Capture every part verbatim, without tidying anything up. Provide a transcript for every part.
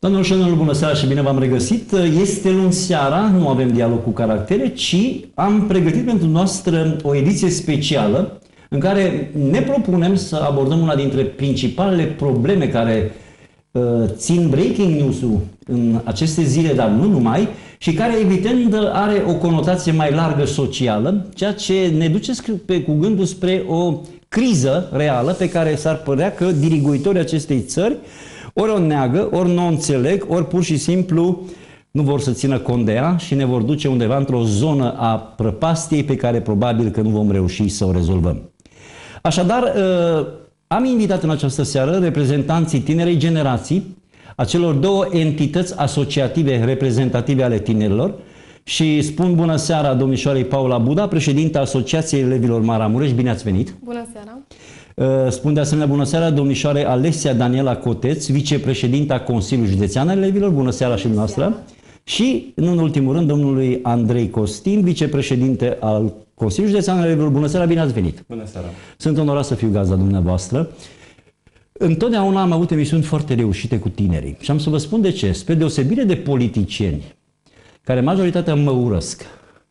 Doamnelor și domnilor, bună seara și bine v-am regăsit. Este luni seara, nu avem dialog cu caractere, ci am pregătit pentru noastră o ediție specială în care ne propunem să abordăm una dintre principalele probleme care uh, țin breaking news-ul în aceste zile, dar nu numai, și care, evident, are o conotație mai largă socială, ceea ce ne duce pe, cu gândul spre o criză reală pe care s-ar părea că diriguitorii acestei țări ori o neagă, ori nu o înțeleg, ori pur și simplu nu vor să țină cont de ea și ne vor duce undeva într-o zonă a prăpastiei pe care probabil că nu vom reuși să o rezolvăm. Așadar, am invitat în această seară reprezentanții tinerei generații, a celor două entități asociative reprezentative ale tinerilor, și spun bună seara domnișoarei Paula Buda, președinta Asociației Elevilor Maramureș. Bine ați venit! Bună seara! Spun de asemenea bună seara domnișoare Alesia Daniela Coteț, vicepreședinta Consiliului Județean al Elevilor. Bună seara și dumneavoastră! Și, în ultimul rând, domnului Andrei Costin, vicepreședinte al Consiliului Județean al Elevilor. Bună seara, bine ați venit! Bună seara! Sunt onorat să fiu gazda dumneavoastră. Întotdeauna am avut emisiuni foarte reușite cu tinerii și am să vă spun de ce. Spre deosebire de politicieni, care majoritatea mă urăsc,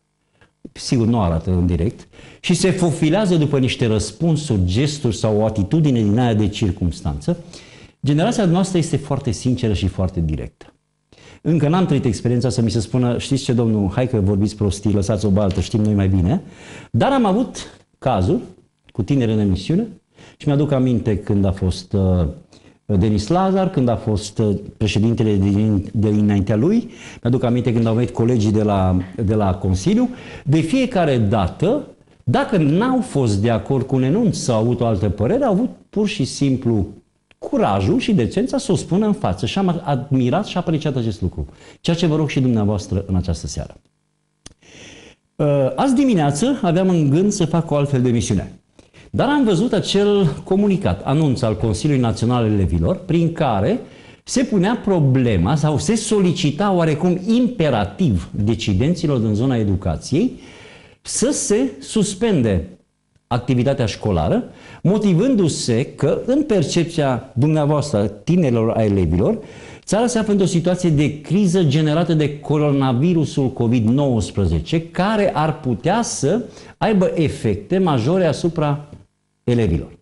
sigur nu arată în direct, și se fofilează după niște răspunsuri, gesturi sau o atitudine din aia de circumstanță, generația noastră este foarte sinceră și foarte directă. Încă n-am trăit experiența să mi se spună, știți ce, domnul, hai că vorbiți prostii, lăsați o baltă, știm noi mai bine, dar am avut cazuri cu tineri în emisiune și mi-aduc aminte când a fost uh, Denis Lazar, când a fost uh, președintele din, de dinaintea lui, mi-aduc aminte când au venit colegii de la, de la Consiliu, de fiecare dată, dacă n-au fost de acord cu un enunț sau au avut o altă părere, au avut pur și simplu curajul și decența să o spună în față și am admirat și apreciat acest lucru. Ceea ce vă rog și dumneavoastră în această seară. Azi dimineață aveam în gând să fac o altfel de emisiune, dar am văzut acel comunicat, anunț al Consiliului Național al Elevilor, prin care se punea problema sau se solicita oarecum imperativ decidenților din zona educației să se suspende activitatea școlară, motivându-se că, în percepția dumneavoastră, tinerilor, a elevilor, țara se află într-o situație de criză generată de coronavirusul COVID nouăsprezece, care ar putea să aibă efecte majore asupra elevilor.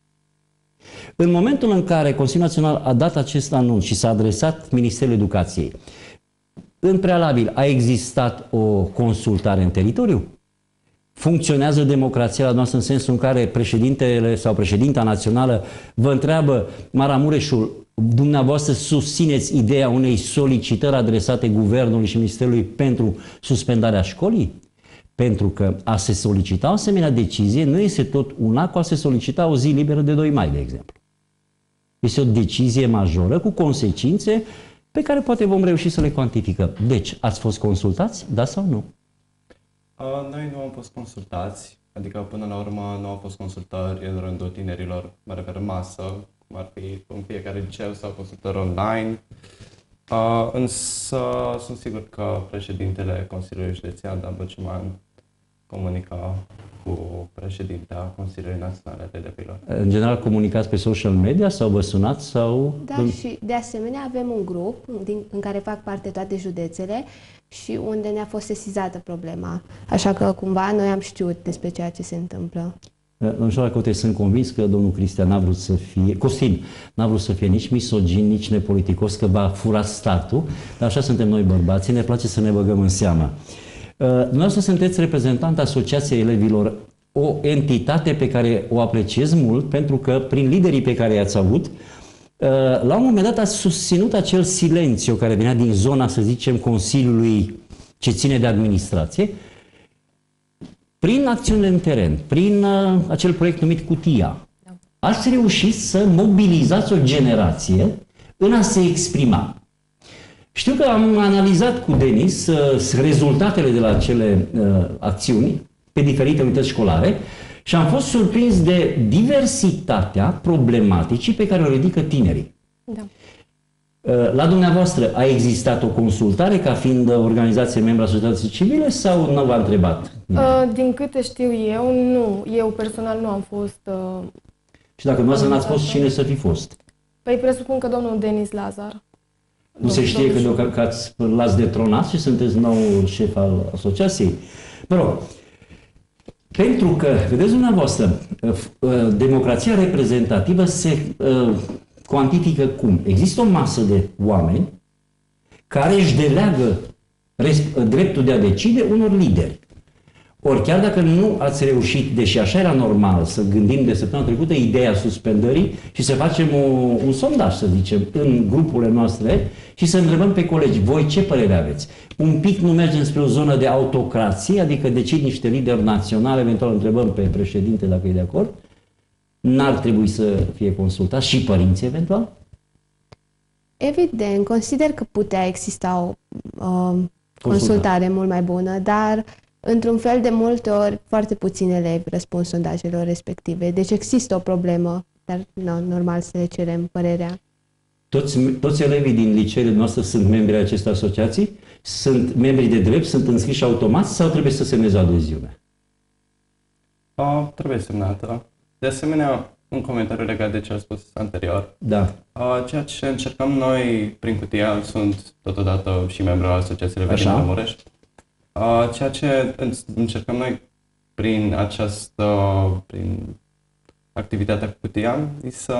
În momentul în care Consiliul Național a dat acest anunț și s-a adresat Ministerului Educației, în prealabil a existat o consultare în teritoriu? Funcționează democrația la noastră în sensul în care președintele sau președinta națională vă întreabă, Maramureșul, dumneavoastră susțineți ideea unei solicitări adresate Guvernului și Ministerului pentru suspendarea școlii? Pentru că a se solicita o asemenea decizie nu este tot una cu a se solicita o zi liberă de doi mai, de exemplu. Este o decizie majoră cu consecințe pe care poate vom reuși să le cuantificăm. Deci, ați fost consultați, da sau nu? Uh, noi nu am fost consultați, adică până la urmă nu au fost consultări în rândul tinerilor, mă refer masă, cum ar fi în fiecare liceu sau consultări online. Uh, însă sunt sigur că președintele Consiliului Județean, Dan Băciuman, comunica cu președintea Consiliului Național al Elevilor. În general comunicați pe social media sau vă sunați sau... Da, și de asemenea avem un grup din, în care fac parte toate județele și unde ne-a fost sesizată problema. Așa că cumva noi am știut despre ceea ce se întâmplă. Domnul Cote, sunt convins că domnul Cristian n-a vrut să fie, Costin, n-a vrut să fie nici misogin, nici nepoliticos, că va fura statul, dar așa suntem noi bărbații, ne place să ne băgăm în seamă. Dumneavoastră sunteți reprezentant Asociației Elevilor, o entitate pe care o apreciez mult, pentru că prin liderii pe care i-ați avut, la un moment dat ați susținut acel silențiu care venea din zona, să zicem, Consiliului ce ține de administrație, prin acțiunile în teren, prin uh, acel proiect numit Cutia. Da. Ați reușit să mobilizați o generație în a se exprima. Știu că am analizat cu Denis uh, rezultatele de la acele uh, acțiuni pe diferite unități școlare și am fost surprins de diversitatea problematicii pe care o ridică tinerii. Da. La dumneavoastră a existat o consultare ca fiind organizație membra societății civile sau nu v-a întrebat? Din câte știu eu, nu. Eu personal nu am fost... Și dacă dumneavoastră n-ați fost, cine să fi fost? Păi presupun că domnul Denis Lazar. Nu se știe că, că, că ați, l-ați detronat și sunteți noul șef al asociației. Mă rog, pentru că, vedeți dumneavoastră, democrația reprezentativă se uh, cuantifică cum? Există o masă de oameni care își deleagă dreptul de a decide unor lideri. Ori chiar dacă nu ați reușit, deși așa era normal, să gândim de săptămâna trecută ideea suspendării și să facem o, un sondaj, să zicem, în grupurile noastre și să întrebăm pe colegi, voi ce părere aveți? Un pic nu mergem spre o zonă de autocrație, adică decid niște lideri naționali, eventual întrebăm pe președinte dacă e de acord, n-ar trebui să fie consultat și părinții eventual? Evident, consider că putea exista o uh, consultare mult mai bună, dar într-un fel de multe ori foarte puțini elevi răspund sondajelor respective. Deci există o problemă, dar no, normal să le cerem părerea. Toți, toți elevii din liceele noastre sunt membri ai acestei asociații? Sunt membri de drept? Sunt înscriși automat sau trebuie să semneze o adeziune? Uh, trebuie semnată. De asemenea, un comentariu legat de ce a spus anterior. Da. Uh, ceea ce încercăm noi prin cutia, sunt totodată și membru al Asociației Elevii din Mureș. Uh, ceea ce încercăm noi prin această, prin activitatea cu cutia, e să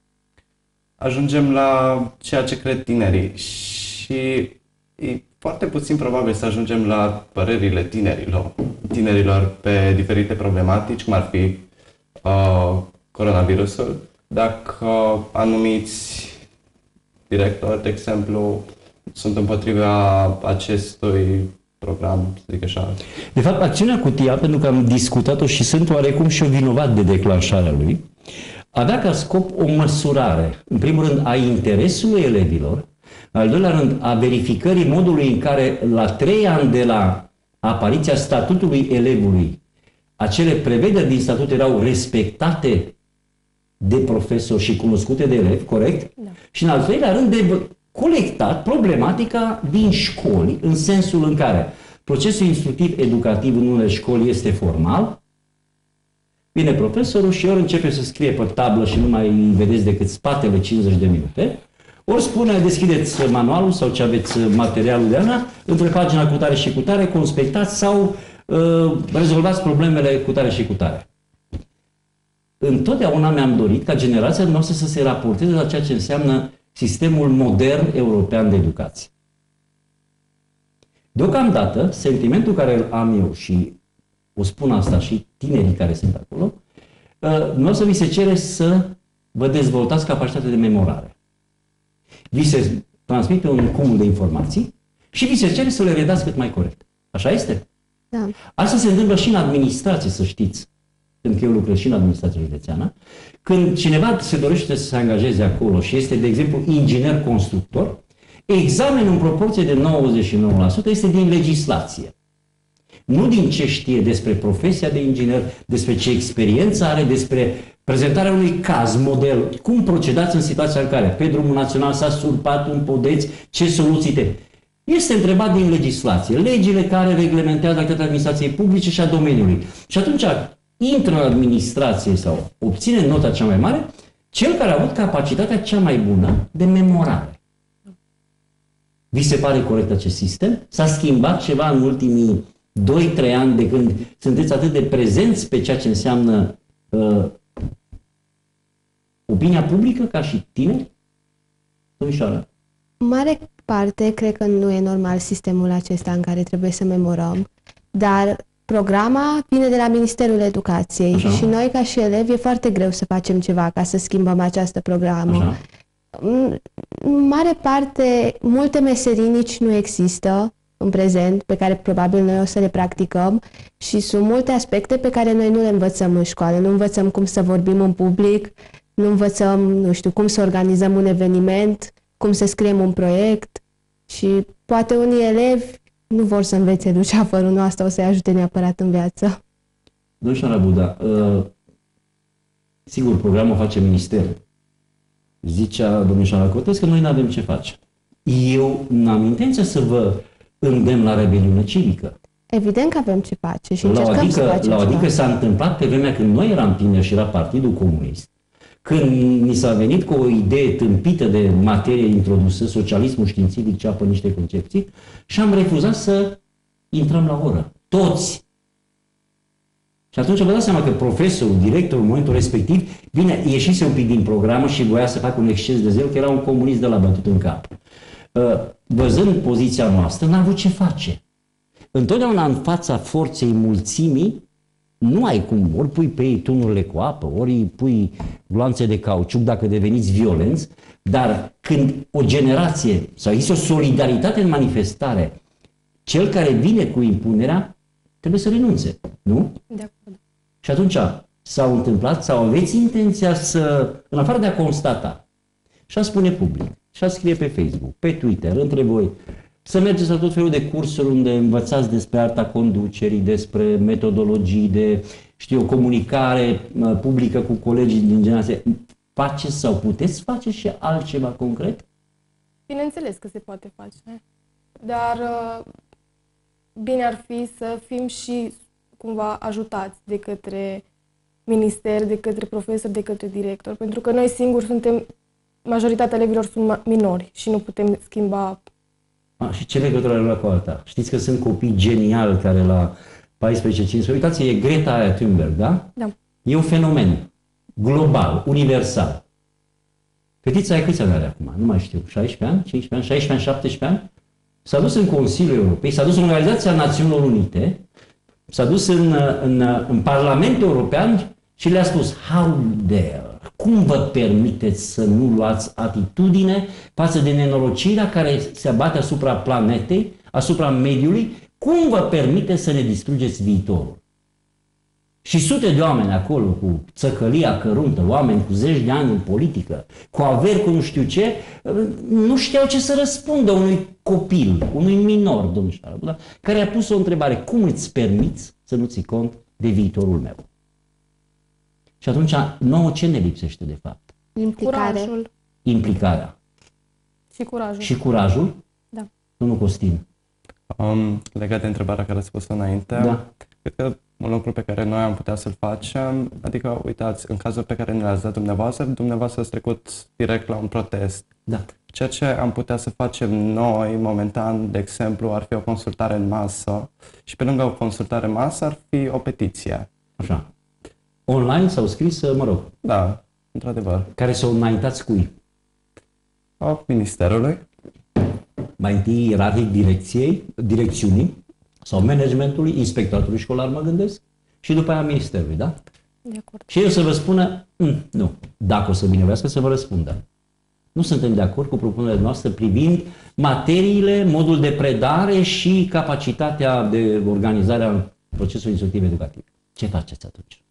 ajungem la ceea ce cred tinerii și e foarte puțin probabil să ajungem la părerile tinerilor, tinerilor pe diferite problematici, cum ar fi uh, coronavirusul, dacă anumiți directori, de exemplu, sunt împotriva acestui program, să zic așa. De fapt, acțiunea cutia, pentru că am discutat-o și sunt oarecum și eu vinovat de declanșarea lui, avea ca scop o măsurare, în primul rând, a interesului elevilor, al doilea rând, a verificării modului în care, la trei ani de la apariția statutului elevului, acele prevederi din statut erau respectate de profesori și cunoscute de elevi, corect? Da. Și în al treilea rând, de colectat problematica din școli, în sensul în care procesul instructiv educativ în unele școli este formal, vine profesorul și ori începe să scrie pe tablă și nu mai vedeți decât spatele cincizeci de minute, ori spune, deschideți manualul sau ce aveți materialul de ana, între pagina cu tare și cu tare, conspectați sau uh, rezolvați problemele cu tare și cu tare. Întotdeauna mi-am dorit ca generația noastră să se raporteze la ceea ce înseamnă sistemul modern european de educație. Deocamdată, sentimentul care îl am eu și o spun asta și tinerii care sunt acolo, nu o să vi se cere să vă dezvoltați capacitatea de memorare. Vi se transmite un cumul de informații și vi se cere să le redați cât mai corect. Așa este? Da. Asta se întâmplă și în administrație, să știți. Pentru că eu lucrez și în administrația județeană. Când cineva se dorește să se angajeze acolo și este, de exemplu, inginer constructor, examenul în proporție de nouăzeci și nouă la sută este din legislație. Nu din ce știe despre profesia de inginer, despre ce experiență are, despre prezentarea unui caz, model, cum procedați în situația în care pe drumul național s-a surpat un podeț, ce soluții te... Este întrebat din legislație, legile care reglementează activitatea administrației publice și a domeniului. Și atunci intră în administrație sau obține nota cea mai mare cel care a avut capacitatea cea mai bună de memorare. Vi se pare corect acest sistem? S-a schimbat ceva în ultimii doi trei ani de când sunteți atât de prezenți pe ceea ce înseamnă uh, opinia publică ca și tineri? Domnișoară? Mare parte, cred că nu e normal sistemul acesta în care trebuie să memorăm, dar programa vine de la Ministerul Educației. Așa. Și noi, ca și elevi, e foarte greu să facem ceva ca să schimbăm această programă. Așa. În mare parte, multe meserii nici nu există în prezent, pe care probabil noi o să le practicăm și sunt multe aspecte pe care noi nu le învățăm în școală. Nu învățăm cum să vorbim în public, nu învățăm, nu știu, cum să organizăm un eveniment, cum să scriem un proiect și poate unii elevi nu vor să învețe luceafărul, nu asta o să-i ajute neapărat în viață. Domnișoara Buda, uh, sigur, programul face ministerul. Zicea domnișoara Cotes că noi nu avem ce face. Eu n-am intenția să vă îndemn la rebeliune civică. Evident că avem ce face și la încercăm adică, să facem La ceva. adică s-a întâmplat pe vremea când noi eram tineri și era Partidul Comunist, când ni s-a venit cu o idee tâmpită de materie introdusă, socialismul științific ce apă niște concepții, și am refuzat să intrăm la oră. Toți! Și atunci vă dați seama că profesorul, directorul, în momentul respectiv, bine, ieșise un pic din programă și voia să facă un exces de zel, că era un comunist de la bătut în cap. Văzând poziția noastră, n-a avut ce face. Întotdeauna în fața forței mulțimii, nu ai cum, ori pui pe ei tunurile cu apă, ori îi pui gloanțe de cauciuc dacă deveniți violenți, dar când o generație, sau există o solidaritate în manifestare, cel care vine cu impunerea, trebuie să renunțe, nu? De acord. Și atunci s-au întâmplat, sau aveți intenția să, în afară de a constata, și a spune public, și a scrie pe Facebook, pe Twitter, între voi, să mergeți la tot felul de cursuri unde învățați despre arta conducerii, despre metodologii de, știu, comunicare publică cu colegii din generație. Faceți sau puteți face și altceva concret? Bineînțeles că se poate face, dar bine ar fi să fim și cumva ajutați de către minister, de către profesori, de către director, pentru că noi singuri suntem, majoritatea elevilor sunt minori și nu putem schimba. A, și ce legătură are una cu alta? Știți că sunt copii geniali care la paisprezece cincisprezece, uitați, e Greta aia Thunberg, da? Da. E un fenomen global, universal. Fetița aia câți ani are acum? Nu mai știu. șaisprezece ani? cincisprezece ani? șaisprezece ani? șaptesprezece ani? S-a dus în Consiliul Europei, s-a dus în Organizația Națiunilor Unite, s-a dus în, în, în Parlamentul European și le-a spus: how dare? Cum vă permiteți să nu luați atitudine față de nenorocirea care se abate asupra planetei, asupra mediului? Cum vă permiteți să ne distrugeți viitorul? Și sute de oameni acolo cu țăcălia căruntă, oameni cu zeci de ani în politică, cu averi, cu nu știu ce, nu știau ce să răspundă unui copil, unui minor, domnule, care a pus o întrebare: cum îți permiți să nu ții cont de viitorul meu? Și atunci, nouă ce ne lipsește de fapt? Implicare. Curajul. Implicarea. Și curajul. Și curajul? Da. Domnul Costin. Um, legat de întrebarea care ați spus înainte, Da. cred că un lucru pe care noi am putea să-l facem, adică, uitați, în cazul pe care ne l-ați dat dumneavoastră, dumneavoastră ați trecut direct la un protest. Da. Ceea ce am putea să facem noi, momentan, de exemplu, ar fi o consultare în masă și pe lângă o consultare în masă ar fi o petiție. Așa. Online sau scris, mă rog, Da, într-adevăr. care să o înaintați cui? A Ministerului. Mai întâi ierarhic direcției, direcțiunii sau managementului, inspectoratului școlar, mă gândesc, și după aia ministerului, da? De acord. Și el să vă spună, nu, dacă o să binevoiască să vă răspundă. Nu suntem de acord cu propunerea noastră privind materiile, modul de predare și capacitatea de organizare a procesului instructiv educativ. Ce faceți atunci?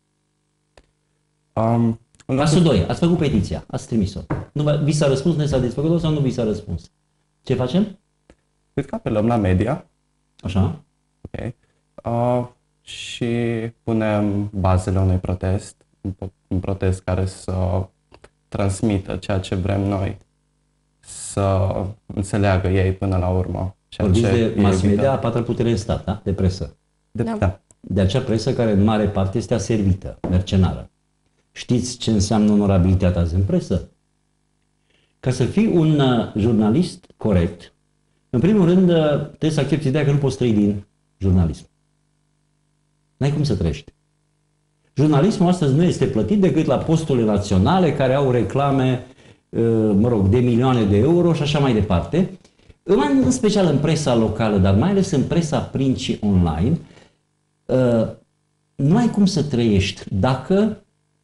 Um, Pasul doi. Ați făcut petiția, ați trimis-o. Nu, vi s-a răspuns, ne s-a desfăcut sau nu vi s-a răspuns? Ce facem? Cred că apelăm la media. Așa. Ok. Uh, și punem bazele unui protest, un, un protest care să transmită ceea ce vrem noi, să înțeleagă ei până la urmă. Ceea Vorbiți ce de mass e media, evident. a patra putere în stat, da? De presă. De, Da. da. De acea presă care în mare parte este aservită, mercenară. Știți ce înseamnă onorabilitatea azi în presă? Ca să fii un uh, jurnalist corect, în primul rând uh, trebuie să accepti ideea că nu poți trăi din jurnalism. N-ai cum să trăiești. Jurnalismul astăzi nu este plătit decât la posturile naționale care au reclame, uh, mă rog, de milioane de euro și așa mai departe. În special în presa locală, dar mai ales în presa print și online, uh, nu ai cum să trăiești dacă,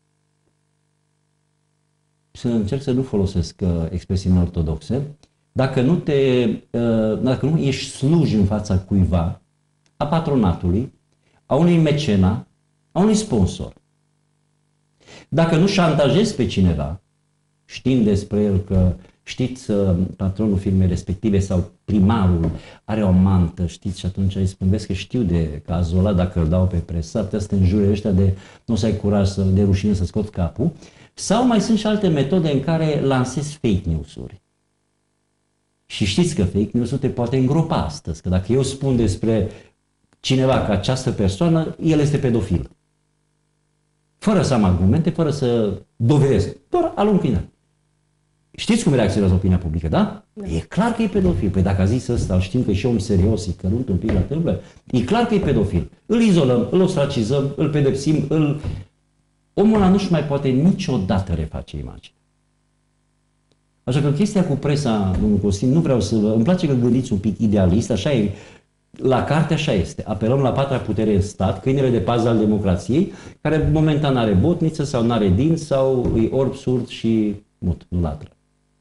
să încerc să nu folosesc uh, expresiuni ortodoxe, dacă nu, te, uh, dacă nu ești sluj în fața cuiva, a patronatului, a unui mecena, a unui sponsor. Dacă nu șantajezi pe cineva, știind despre el că știți, patronul firmei respective sau primarul are o amantă, știți, și atunci îi spuneți că știu de cazul ăla, dacă îl dau pe presă, ar putea să te înjure ăștia de nu o să ai curaj să, de rușine să scoți capul. Sau mai sunt și alte metode în care lansezi fake news-uri. Și știți că fake news-ul te poate îngropa astăzi, că dacă eu spun despre cineva că această persoană, el este pedofil. Fără să am argumente, fără să dovedesc. Doar alung câinele. Știți cum reacționează opinia publică, da? da? E clar că e pedofil. Păi dacă a zis ăsta, știm că e și om serios, e cărunt un pic la tâmplă, e clar că e pedofil. Îl izolăm, îl ostracizăm, îl pedepsim, îl... Omul ăla nu-și mai poate niciodată reface imagine. Așa că chestia cu presa, domnul Costin, nu vreau să... Îmi place că gândiți un pic idealist, așa e. La carte așa este. Apelăm la patra putere în stat, câinele de pază al democrației, care momentan are botniță sau nu are dinți sau e orb, surd și mut, nu latră.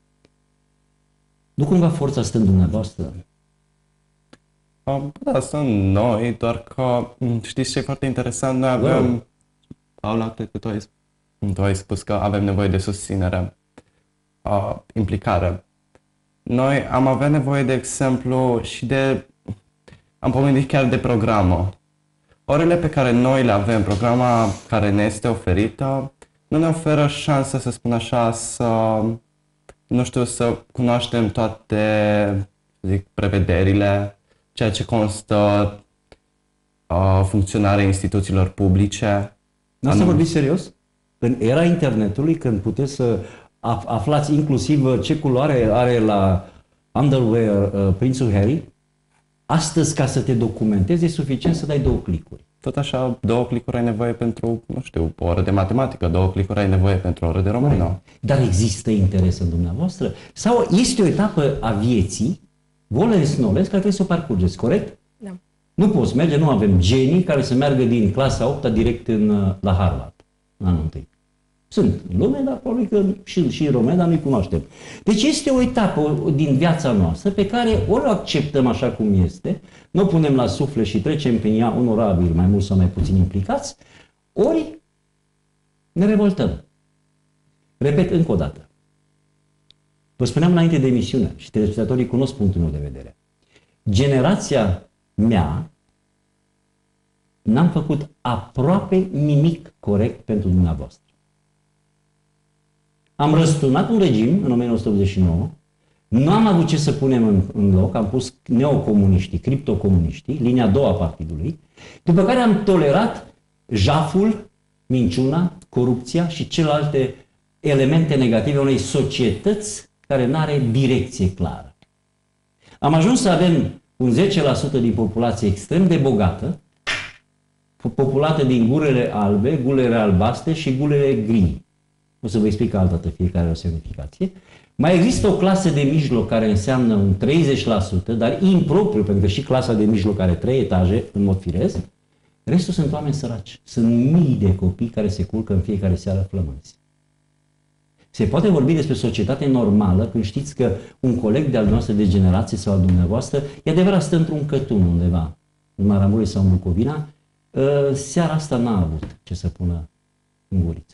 Nu cumva forța stă în dumneavoastră? Da, sunt noi, doar că știți ce e foarte interesant? Noi avem... Paula, cred că tu ai, tu ai spus că avem nevoie de susținere, uh, implicare. Noi am avea nevoie, de exemplu, și de... Am pomenit chiar de programă. Orele pe care noi le avem, programa care ne este oferită, nu ne oferă șansa, să spun așa, să... Nu știu, să cunoaștem toate, zic, prevederile, ceea ce constă uh, funcționarea instituțiilor publice. Nu să vorbiți serios? În era internetului, când puteți să aflați inclusiv ce culoare are la underwear uh, prințul Harry, astăzi, ca să te documentezi, e suficient să dai două clicuri. Tot așa, două clicuri ai nevoie pentru, nu știu, o oră de matematică, două clicuri ai nevoie pentru o oră de română. Dar există interes în dumneavoastră? Sau este o etapă a vieții, volens nolens, care trebuie să o parcurgeți, corect? Da. Nu poți merge, nu avem genii care să meargă din clasa a opta direct în, la Harvard, în anul întâi. Sunt în lume, dar probabil că și, și în România, dar nu-i cunoaștem. Deci este o etapă din viața noastră pe care ori o acceptăm așa cum este, nu o punem la suflet și trecem prin ea onorabil, mai mult sau mai puțin implicați, ori ne revoltăm. Repet încă o dată. Vă spuneam înainte de emisiune și telespectatorii cunosc punctul meu de vedere. Generația mea n-am făcut aproape nimic corect pentru dumneavoastră. Am răsturnat un regim în o mie nouă sute optzeci și nouă, nu am avut ce să punem în, în loc, am pus neocomuniștii, criptocomuniștii, linia a doua a partidului, după care am tolerat jaful, minciuna, corupția și celelalte elemente negative unei societăți care nu are direcție clară. Am ajuns să avem un zece la sută din populație extrem de bogată, populată din gurele albe, gulere albastre și gulere gri. O să vă explic altă dată, fiecare o semnificație. Mai există o clasă de mijloc care înseamnă un treizeci la sută, dar impropriu, pentru că și clasa de mijloc are trei etaje, în mod firesc. Restul sunt oameni săraci. Sunt mii de copii care se culcă în fiecare seară flămânzi. Se poate vorbi despre societate normală când știți că un coleg de-al nostru de generație sau al dumneavoastră, e adevărat, stă într-un cătun undeva, în Maramureș sau în Bucovina, seara asta n-a avut ce să pună în guriță.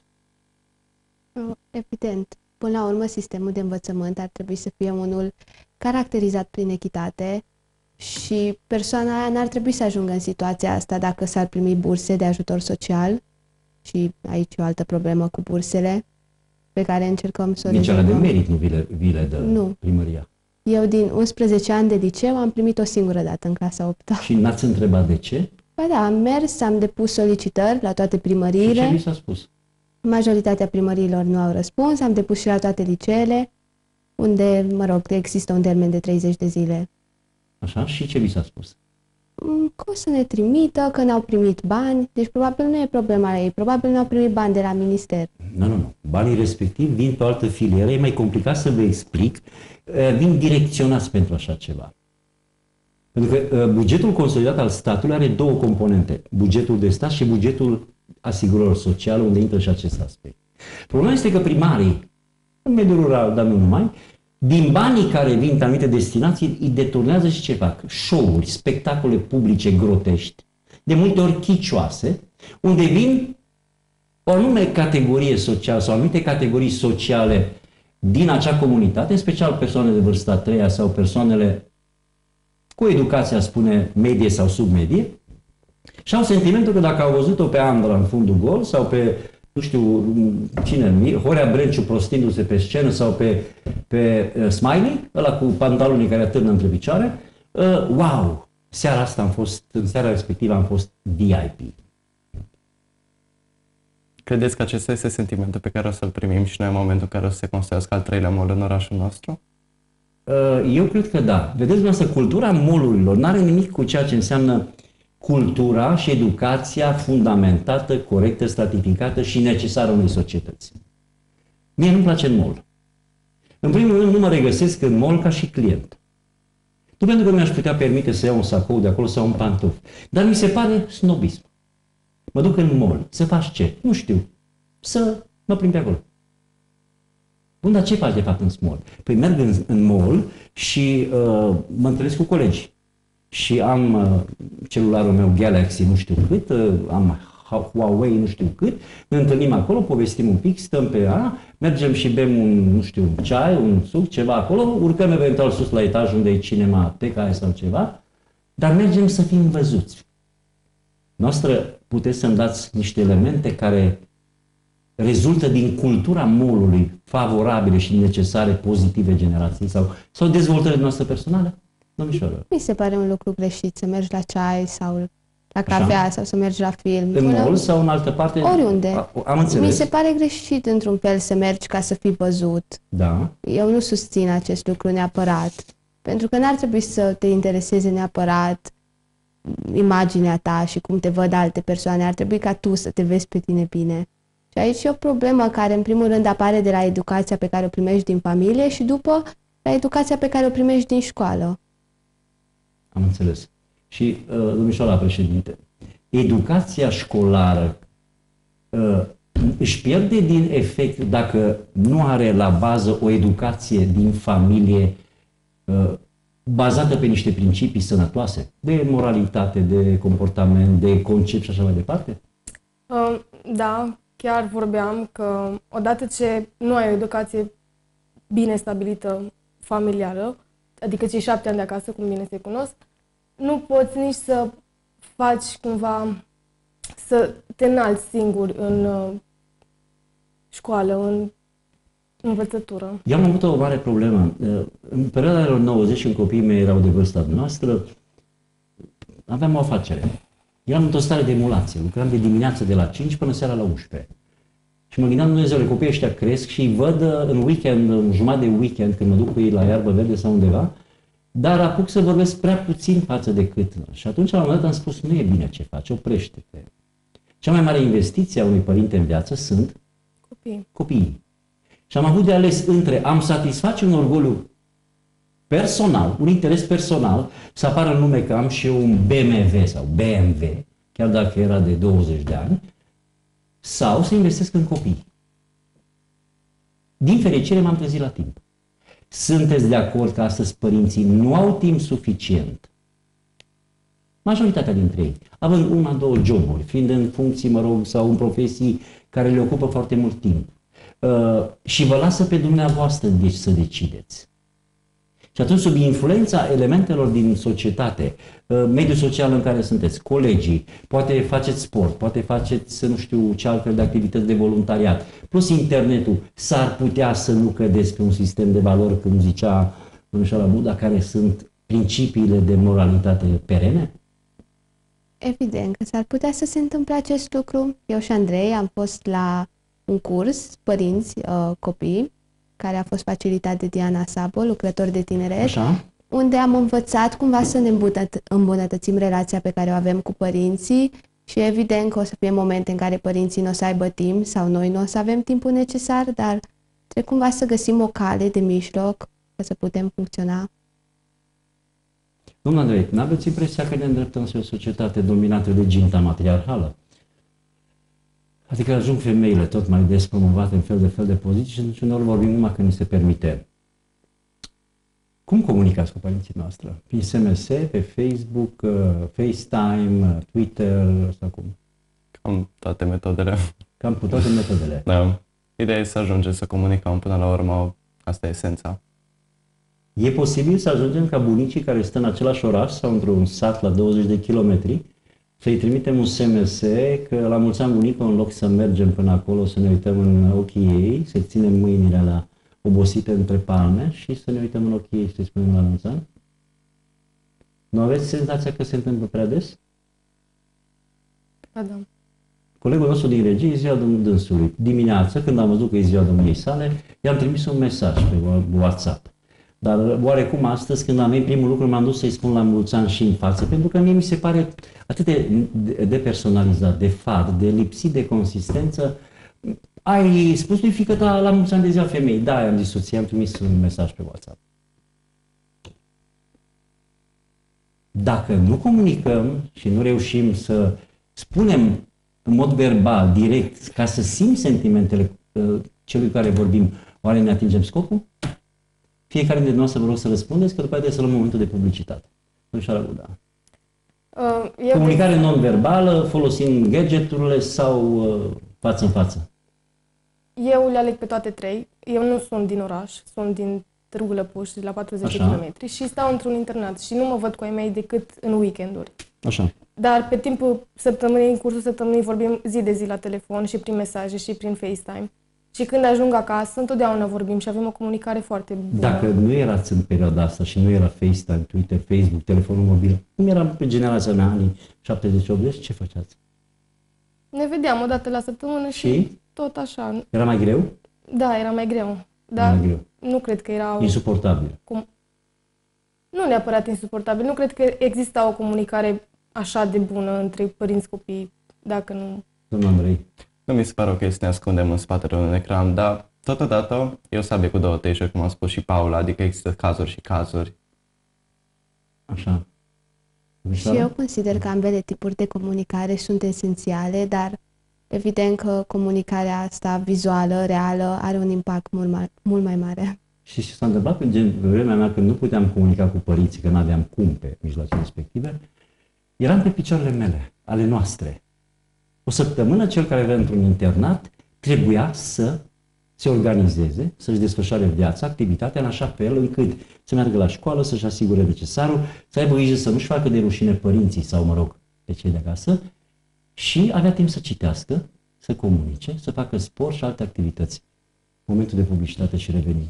Evident. Până la urmă, sistemul de învățământ ar trebui să fie unul caracterizat prin echitate și persoana aia n-ar trebui să ajungă în situația asta dacă s-ar primi burse de ajutor social. Și aici e o altă problemă cu bursele pe care încercăm să o rezolvăm. Nici alea de merit nu vi le, vi le dă nu. primăria. Eu din unsprezece ani de liceu am primit o singură dată în clasa a opta. Și n-ați întrebat de ce? Ba da, am mers, am depus solicitări la toate primăriile. Și ce vi s-a spus? Majoritatea primăriilor nu au răspuns, am depus și la toate liceele, unde, mă rog, există un termen de treizeci de zile. Așa? Și ce vi s-a spus? Că o să ne trimită, că n-au primit bani, deci probabil nu e problema ei, probabil nu au primit bani de la minister. Nu, nu, nu. Banii respectivi vin pe o altă filieră, e mai complicat să vă explic, vin direcționați pentru așa ceva. Pentru că bugetul consolidat al statului are două componente, bugetul de stat și bugetul asigurărilor sociale, unde intră și acest aspect. Problema este că primarii, în mediul rural, dar nu numai, din banii care vin pe anumite destinații, îi deturnează și ce fac? Show-uri, spectacole publice grotești, de multe ori chicioase, unde vin o anume categorie socială sau anumite categorii sociale din acea comunitate, în special persoane de vârstă a treia sau persoanele cu educația, spune, medie sau submedie, și au sentimentul că dacă au văzut-o pe Andra în fundul gol sau pe, nu știu, cine, Horea Brenciu prostindu-se pe scenă sau pe, pe uh, Smiley, ăla cu pantalonii care atârnă între picioare, uh, wow, seara asta am fost, în seara respectivă am fost V I P. Credeți că acesta este sentimentul pe care o să-l primim și noi în momentul în care o să se construiască al treilea mall în orașul nostru? Eu cred că da. Vedeți, dumneavoastră, cultura mall-urilor nu are nimic cu ceea ce înseamnă cultura și educația fundamentată, corectă, stratificată și necesară unei societăți. Mie nu-mi place în mall. În primul rând, nu mă regăsesc în mall ca și client. Nu pentru că mi-aș putea permite să iau un sacou de acolo sau un pantof, dar mi se pare snobism. Mă duc în mall. Să faci ce? Nu știu. Să mă plimb pe acolo. Bun, dar ce faci de fapt în mall? Păi merg în, în mall și uh, mă întâlnesc cu colegi. Și am uh, celularul meu Galaxy nu știu cât, uh, am Huawei nu știu cât, ne întâlnim acolo, povestim un pic, stăm pe a, mergem și bem un, nu știu, ceai, un suc, ceva acolo, urcăm eventual sus la etaj unde e cinemateca sau ceva, dar mergem să fim văzuți. Noastră puteți să-mi dați niște elemente care rezultă din cultura mall-ului favorabile și necesare, pozitive generației sau, sau dezvoltările noastre personale? Domnișoară. Mi se pare un lucru greșit să mergi la ceai sau la cafea Așa. Sau să mergi la film. În mall sau în altă parte? Oriunde. Am înțeles. Mi se pare greșit într-un fel să mergi ca să fii văzut. Da. Eu nu susțin acest lucru neapărat. Pentru că n-ar trebui să te intereseze neapărat imaginea ta și cum te văd alte persoane. Ar trebui ca tu să te vezi pe tine bine. Și aici e o problemă care, în primul rând, apare de la educația pe care o primești din familie și după la educația pe care o primești din școală. Am înțeles. Și, uh, domnișoara președinte, educația școlară uh, își pierde din efect dacă nu are la bază o educație din familie uh, bazată pe niște principii sănătoase, de moralitate, de comportament, de concept și așa mai departe? Uh, da, chiar vorbeam că odată ce nu ai o educație bine stabilită familială, adică cei șapte ani de acasă, cum bine se cunosc, nu poți nici să faci cumva, să te înalți singur în uh, școală, în învățătură. Eu am avut o mare problemă. În perioada anilor nouăzeci, când copiii mei erau de vârsta noastră, aveam o afacere. Eram într-o stare de emulație. Lucram de dimineață de la cinci până seara la unsprezece. Și mă gândeam, Dumnezeule, copiii ăștia cresc și îi văd în weekend, în jumătate de weekend, când mă duc cu ei la iarbă verde sau undeva, dar apuc să vorbesc prea puțin față de cât. Și atunci, la un moment dat, am spus, nu e bine ce faci, oprește-te. Cea mai mare investiție a unui părinte în viață sunt Copii. copiii. Și am avut de ales între am satisface un orgoliu personal, un interes personal, să apară în nume că am și eu un B M W sau B M W, chiar dacă era de douăzeci de ani, sau să investesc în copii. Din fericire m-am trezit la timp. Sunteți de acord că astăzi părinții nu au timp suficient? Majoritatea dintre ei, având una, două joburi, fiind în funcții, mă rog, sau în profesii care le ocupă foarte mult timp. Uh, și vă lasă pe dumneavoastră deci să decideți. Și atunci, sub influența elementelor din societate, uh, mediul social în care sunteți, colegii, poate faceți sport, poate faceți, nu știu, ce altfel de activități de voluntariat, plus internetul, s-ar putea să nu cădeți pe un sistem de valori, cum zicea domnul Buda, care sunt principiile de moralitate perene? Evident că s-ar putea să se întâmple acest lucru. Eu și Andrei am fost la un curs, părinți, uh, copii, care a fost facilitat de Diana Sabo, lucrător de tineret, Așa? unde am învățat cumva să ne îmbunătă- îmbunătățim relația pe care o avem cu părinții și evident că o să fie momente în care părinții nu o să aibă timp sau noi nu o să avem timpul necesar, dar trebuie cumva să găsim o cale de mijloc ca să putem funcționa. Domnul Andrei, n-aveți impresia că ne îndreptăm spre o societate dominată de ginta matriarhală? Adică ajung femeile tot mai des promovate în fel de fel de poziții și atunci uneori vorbim numai că ni se permite. Cum comunicați cu părinții noastre? Prin S M S, pe Facebook, uh, FaceTime, uh, Twitter sau cum? Cam toate metodele. Cam cu toate metodele. Da. Ideea e să ajungem să comunicăm până la urmă, asta e esența. E posibil să ajungem ca bunicii care stă în același oraș sau într-un sat la douăzeci de kilometri să-i trimitem un S M S că la mulți ani bunică, în loc să mergem până acolo, să ne uităm în ochii ei, să ținem mâinile la obosite între palme și să ne uităm în ochii ei și să-i spunem la mulți ani? Nu aveți senzația că se întâmplă prea des? Da, da. Colegul nostru din regie e ziua dânsului. Dimineața, când am văzut că e ziua domniei sale, i-am trimis un mesaj pe WhatsApp. Dar oarecum astăzi, când am venit primul lucru, m-am dus să-i spun la mulți ani și în față, pentru că mie mi se pare atât de depersonalizat, de fad, de lipsit de consistență. Ai spus lui fiică ta la mulți ani de ziua femeii. Da, i-am zis soției, am trimis un mesaj pe WhatsApp. Dacă nu comunicăm și nu reușim să spunem în mod verbal, direct, ca să simți sentimentele uh, celui care vorbim, oare ne atingem scopul? Fiecare dintre noi să vă rog să răspundeți, că după aceea trebuie să luăm momentul de publicitate. Domnișoara Guda. Uh, Comunicare non-verbală, folosind gadgeturile sau uh, față în față? Eu le aleg pe toate trei. Eu nu sunt din oraș, sunt din Târgu Lăpuș, de la patruzeci de kilometri și stau într-un internat și nu mă văd cu ai mei decât în weekenduri. Așa. Dar pe timpul săptămânii, în cursul săptămânii, vorbim zi de zi la telefon și prin mesaje și prin FaceTime. Și când ajung acasă, întotdeauna vorbim și avem o comunicare foarte bună. Dacă nu erați în perioada asta și nu era FaceTime, Twitter, Facebook, telefonul mobil, cum eram pe generația mea, anii șaptezeci optzeci, ce făceați? Ne vedeam o dată la săptămână și, și tot așa. Era mai greu? Da, era mai greu. Dar mai greu. Nu cred că era... Insuportabil. Cum... Nu neapărat insuportabil. Nu cred că exista o comunicare așa de bună între părinți-copii, dacă nu... Domnul Andrei. Nu mi se pare ok să ne ascundem în spatele unui ecran, dar totodată eu sabie cu două tăișuri, cum a spus și Paula, adică există cazuri și cazuri. Așa. Și eu consider că ambele tipuri de comunicare sunt esențiale, dar evident că comunicarea asta vizuală, reală, are un impact mult mai, mult mai mare. Și ce s-a întâmplat în gen, vremea mea când nu puteam comunica cu părinții, că nu aveam cum pe mijloacele respective, eram pe picioarele mele, ale noastre. O săptămână, cel care era într-un internat trebuia să se organizeze, să-și desfășoare viața, activitatea, în așa fel încât să meargă la școală, să-și asigure necesarul, să aibă grijă să nu-și facă de rușine părinții sau, mă rog, pe cei de acasă, și avea timp să citească, să comunice, să facă sport și alte activități. Momentul de publicitate și revenim.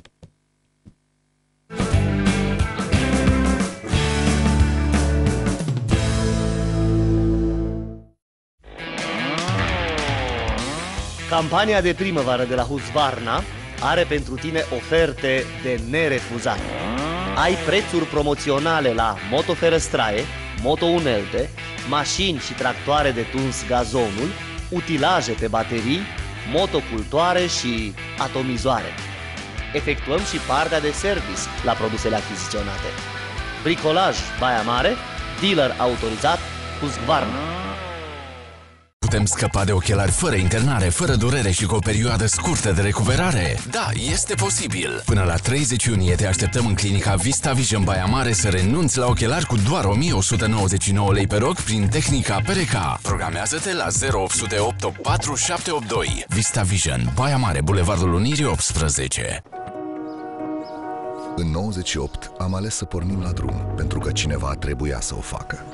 Campania de primăvară de la Husqvarna are pentru tine oferte de nerefuzat. Ai prețuri promoționale la motoferăstraie, motounelte, mașini și tractoare de tuns gazonul, utilaje pe baterii, motocultoare și atomizoare. Efectuăm și partea de service la produsele achiziționate. Bricolaj Baia Mare, dealer autorizat Husqvarna. Putem scăpa de ochelari fără internare, fără durere și cu o perioadă scurtă de recuperare? Da, este posibil! Până la treizeci iunie te așteptăm în clinica Vista Vision Baia Mare să renunți la ochelari cu doar o mie o sută nouăzeci și nouă lei pe rog prin tehnica P R K. Programează-te la zero opt zero opt opt patru șapte opt doi. Vista Vision, Baia Mare, Bulevardul Unirii optsprezece. În nouăzeci și opt am ales să pornim la drum, pentru că cineva trebuia să o facă.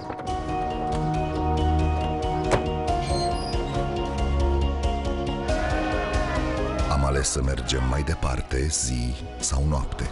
Am ales să mergem mai departe, zi sau noapte.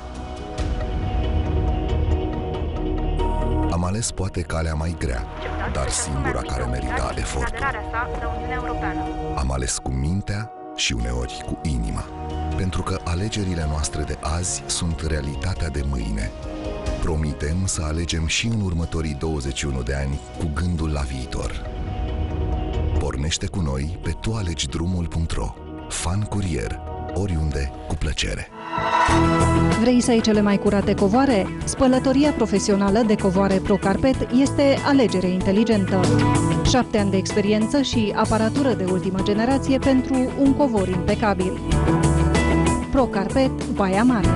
Am ales poate calea mai grea, dar singura care merita efortul. Am ales cu mintea și uneori cu inima, pentru că alegerile noastre de azi sunt realitatea de mâine. Promitem să alegem și în următorii douăzeci și unu de ani cu gândul la viitor. Pornește cu noi pe tu alegi drumul punct ro. Fan Curier, oriunde, cu plăcere. Vrei să ai cele mai curate covoare? Spălătoria profesională de covoare ProCarpet este alegere inteligentă. Șapte ani de experiență și aparatură de ultimă generație pentru un covor impecabil. ProCarpet, Baia Mare.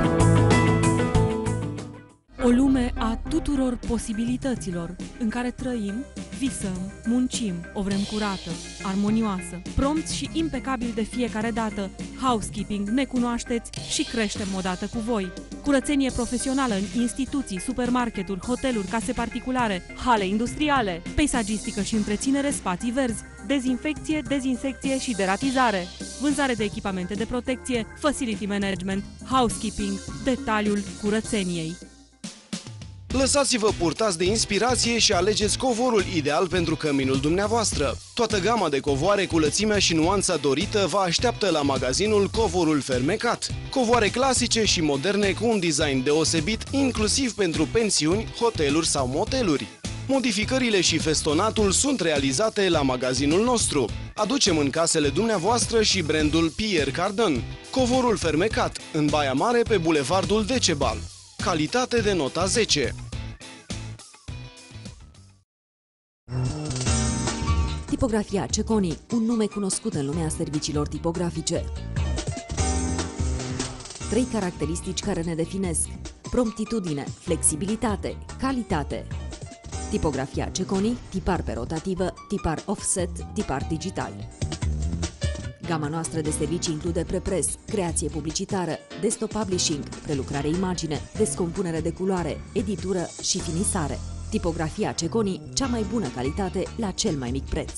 O lume a tuturor posibilităților, în care trăim, visăm, muncim, o vrem curată, armonioasă, prompți și impecabil de fiecare dată. Housekeeping ne cunoașteți și creștem odată cu voi. Curățenie profesională în instituții, supermarketuri, hoteluri, case particulare, hale industriale, peisagistică și întreținere spații verzi, dezinfecție, dezinsecție și deratizare, vânzare de echipamente de protecție, facility management, housekeeping, detaliul curățeniei. Lăsați-vă purtați de inspirație și alegeți covorul ideal pentru căminul dumneavoastră. Toată gama de covoare cu lățimea și nuanța dorită vă așteaptă la magazinul Covorul Fermecat. Covoare clasice și moderne cu un design deosebit, inclusiv pentru pensiuni, hoteluri sau moteluri. Modificările și festonatul sunt realizate la magazinul nostru. Aducem în casele dumneavoastră și brandul Pierre Cardin. Covorul Fermecat, în Baia Mare, pe bulevardul Decebal. Calitate de nota zece. Tipografia Ceconi, un nume cunoscut în lumea serviciilor tipografice. Trei caracteristici care ne definesc: promptitudine, flexibilitate, calitate. Tipografia Ceconi, tipar pe rotativă, tipar offset, tipar digital. Gama noastră de servicii include prepres, creație publicitară, desktop publishing, prelucrare imagine, descompunere de culoare, editură și finisare. Tipografia Ceconi, cea mai bună calitate la cel mai mic preț.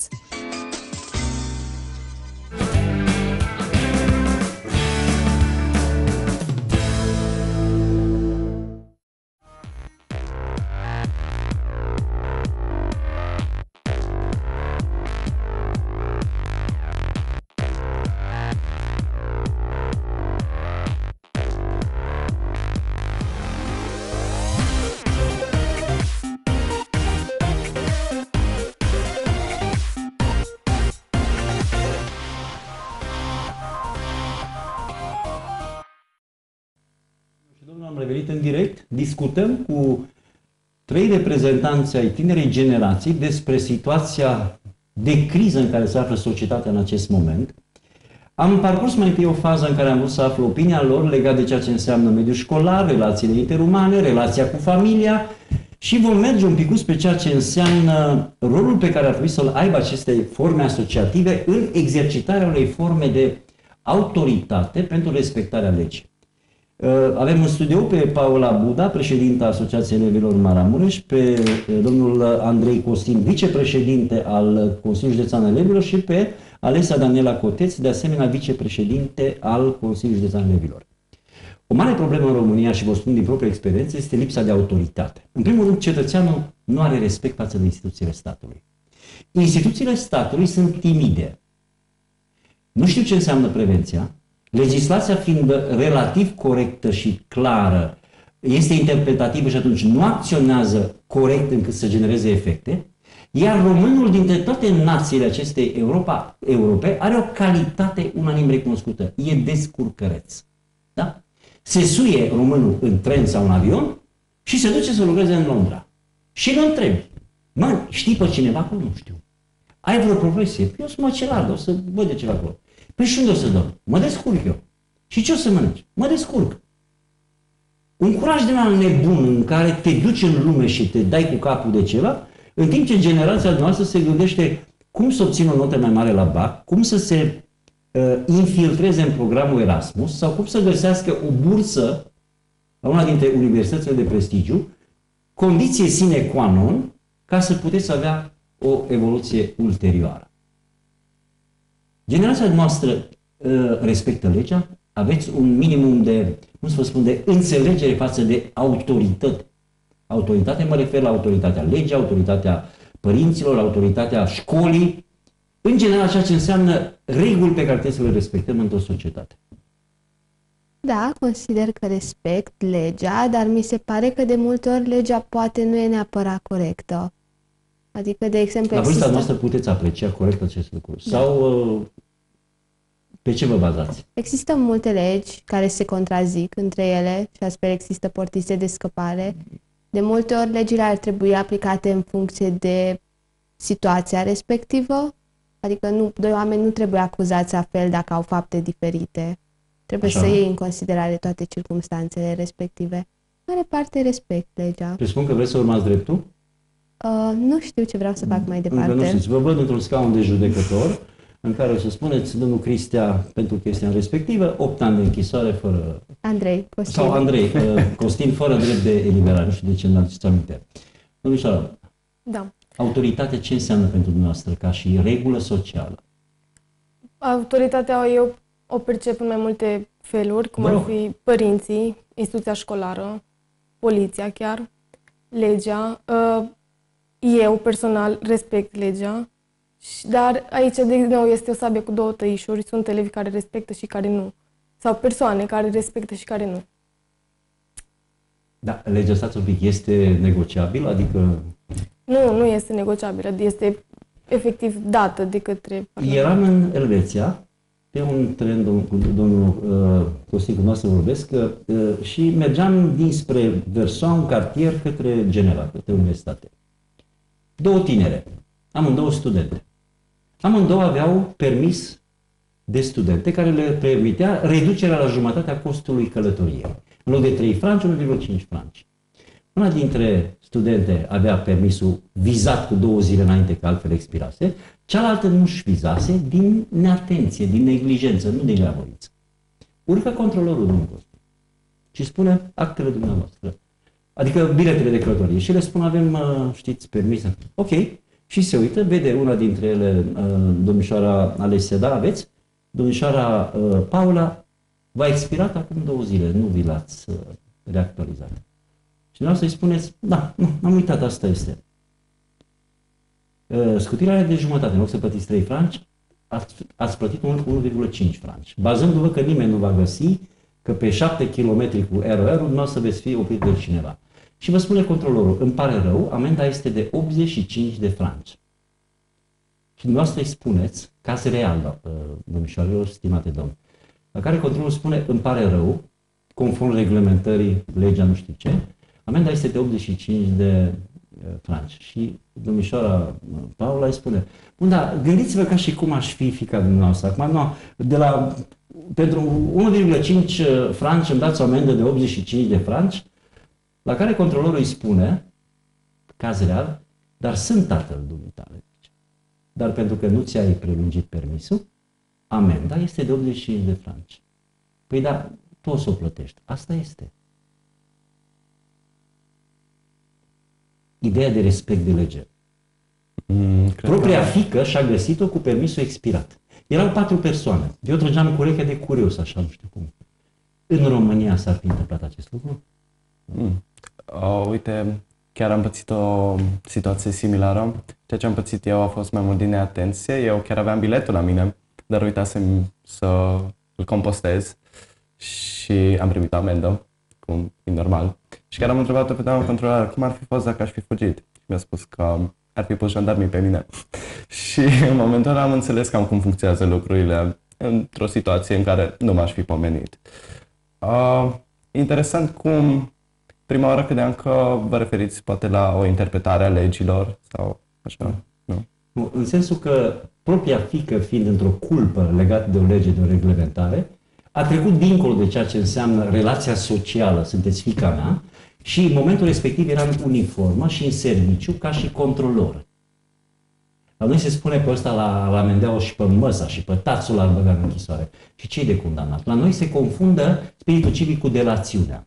Am revenit în direct, discutăm cu trei reprezentanți ai tinerei generații despre situația de criză în care se află societatea în acest moment. Am parcurs mai întâi o fază în care am vrut să aflu opinia lor legat de ceea ce înseamnă mediul școlar, relațiile interumane, relația cu familia și vom merge un pic pe ceea ce înseamnă rolul pe care ar trebui să-l aibă aceste forme asociative în exercitarea unei forme de autoritate pentru respectarea legii. Avem în studio pe Paula Buda, președinta Asociației Elevilor Maramureș, pe domnul Andrei Costin, vicepreședinte al Consiliului Județean al Elevilor și pe Alesa Daniela Coteț, de asemenea vicepreședinte al Consiliului Județean al Elevilor. O mare problemă în România, și vă spun din proprie experiență, este lipsa de autoritate. În primul rând, cetățeanul nu are respect față de instituțiile statului. Instituțiile statului sunt timide. Nu știu ce înseamnă prevenția. Legislația fiind relativ corectă și clară, este interpretativă și atunci nu acționează corect încât să genereze efecte, iar românul dintre toate națiile acestei Europa, Europe are o calitate unanim recunoscută. E descurcăreț. Da? Se suie românul în tren sau în avion și se duce să lucreze în Londra. Și îl întrebi: mă, știi pe cineva acolo? Nu știu. Ai vreo profesie? Eu sunt măcelar, o să văd de ceva acolo. Păi și unde o să dăm? Mă descurc eu. Și ce o să mănânci? Mă descurc. Un curaj de la nebun în care te duci în lume și te dai cu capul de ceva, în timp ce generația noastră se gândește cum să obțină o notă mai mare la B A C, cum să se uh, infiltreze în programul Erasmus sau cum să găsească o bursă la una dintre universitățile de prestigiu, condiție sine qua non ca să puteți avea o evoluție ulterioară. Generația noastră uh, respectă legea, aveți un minimum de, cum să vă spun, de înțelegere față de autoritate. Autoritate, mă refer la autoritatea legii, autoritatea părinților, autoritatea școlii, în general ceea ce înseamnă reguli pe care trebuie să le respectăm într-o societate. Da, consider că respect legea, dar mi se pare că de multe ori legea poate nu e neapărat corectă. Adică, de exemplu, la vârsta există... noastră puteți aprecia corect acest lucru. Da. Sau uh, pe ce vă bazați? Există multe legi care se contrazic între ele și astfel există portițe de scăpare. De multe ori legile ar trebui aplicate în funcție de situația respectivă. Adică nu, doi oameni nu trebuie acuzați la fel dacă au fapte diferite. Trebuie Așa. să iei în considerare toate circumstanțele respective. Mare parte respect legea. Presupun că vreți să urmați dreptul? Uh, nu știu ce vreau să fac mai departe. Încă nu știți. Vă văd într-un scaun de judecător în care o să spuneți, domnul Cristea, pentru chestia respectivă, opt ani de închisoare fără... Andrei Costin. Sau Andrei uh, Costin, fără drept de eliberare. Nu știu de ce nu aduceți aminte. Domnișoară, da. Autoritatea ce înseamnă pentru dumneavoastră ca și regulă socială? Autoritatea eu o percep în mai multe feluri, cum ar fi părinții, instituția școlară, poliția chiar. legea. Eu, personal, respect legea, dar aici, de nou, este o sabie cu două tăișuri. Sunt elevi care respectă și care nu. Sau persoane care respectă și care nu. Da, legea, stați un pic, este negociabilă? Adică... Nu, nu este negociabilă, este efectiv dată de către Parlament. Eram în Elveția, pe un tren, domnul, domnul uh, Costin, cu noastră vorbesc, uh, și mergeam dinspre Versoa, un cartier, către Geneva, către universitate. Două tinere, amândouă studente. Amândouă aveau permis de studente care le permitea reducerea la jumătatea costului călătoriei. În loc de trei franci, unu virgulă cinci franci. Una dintre studente avea permisul vizat cu două zile înainte, că altfel expirase, cealaltă nu-și vizase din neatenție, din neglijență, nu din neavoință. Urcă controlorul, domnul Costin, și spune actele dumneavoastră, adică biletele de călătorie, și le spun, avem, știți, permis. Ok. Și se uită, vede una dintre ele, domnișoara Alessia, da, aveți? Domnișoara Paula, v-a expirat acum două zile, nu vi l-ați reactualizat. Și dumneavoastră îi spuneți, da, nu, am uitat, asta este. Scutirea are de jumătate, în loc să plătiți trei franci, ați, ați plătit unu virgulă cinci franci. Bazându-vă că nimeni nu va găsi că pe șapte kilometri cu R O R-ul dumneavoastră veți fi oprit de cineva. Și vă spune controlorul, îmi pare rău, amenda este de optzeci și cinci de franci. Și dumneavoastră îi spuneți, caz real, domnișoarelor, stimate domn, la care controlul spune, îmi pare rău, conform reglementării, legea nu știu ce, amenda este de optzeci și cinci de franci. Și domnișoara Paula îi spune, bun, da, gândiți-vă ca și cum aș fi fiica dumneavoastră. Acum, nu, de la, pentru unu virgulă cinci franci îmi dați o amendă de optzeci și cinci de franci, la care controlorul îi spune, caz real, dar sunt tatăl dumitale. Dar pentru că nu ți-ai prelungit permisul, amenda este de optzeci și cinci de franci. Păi da, tu o să o plătești. Asta este. Ideea de respect de lege. Mm, Propria că... fiică și-a găsit-o cu permisul expirat. Erau patru persoane. Eu trăgeam cu urechea de curios, așa, nu știu cum. În România s-ar fi întâmplat acest lucru? Mm. Uh, uite, chiar am pățit o situație similară. Ceea ce am pățit eu a fost mai mult din neatenție. Eu chiar aveam biletul la mine, dar uitasem să îl compostez și am primit o amendă, cum e normal. Și chiar am întrebat-o pe doamna controlar cum ar fi fost dacă aș fi fugit. Și mi-a spus că ar fi pus jandarmii pe mine. Și în momentul ăla am înțeles cam cum funcționează lucrurile într-o situație în care nu m-aș fi pomenit. Uh, interesant cum prima oară credeam că vă referiți poate la o interpretare a legilor sau așa, nu? Nu, în sensul că propria fiică fiind într-o culpă legată de o lege, de o reglementare, a trecut dincolo de ceea ce înseamnă relația socială, sunteți fiica mea, și în momentul respectiv era în uniformă și în serviciu ca și controlor. La noi se spune pe ăsta la, la amendeau și pe măsa și pe tațul l-ar băga în închisoare. Și ce-i de condamnat? La noi se confundă spiritul civic cu delațiunea.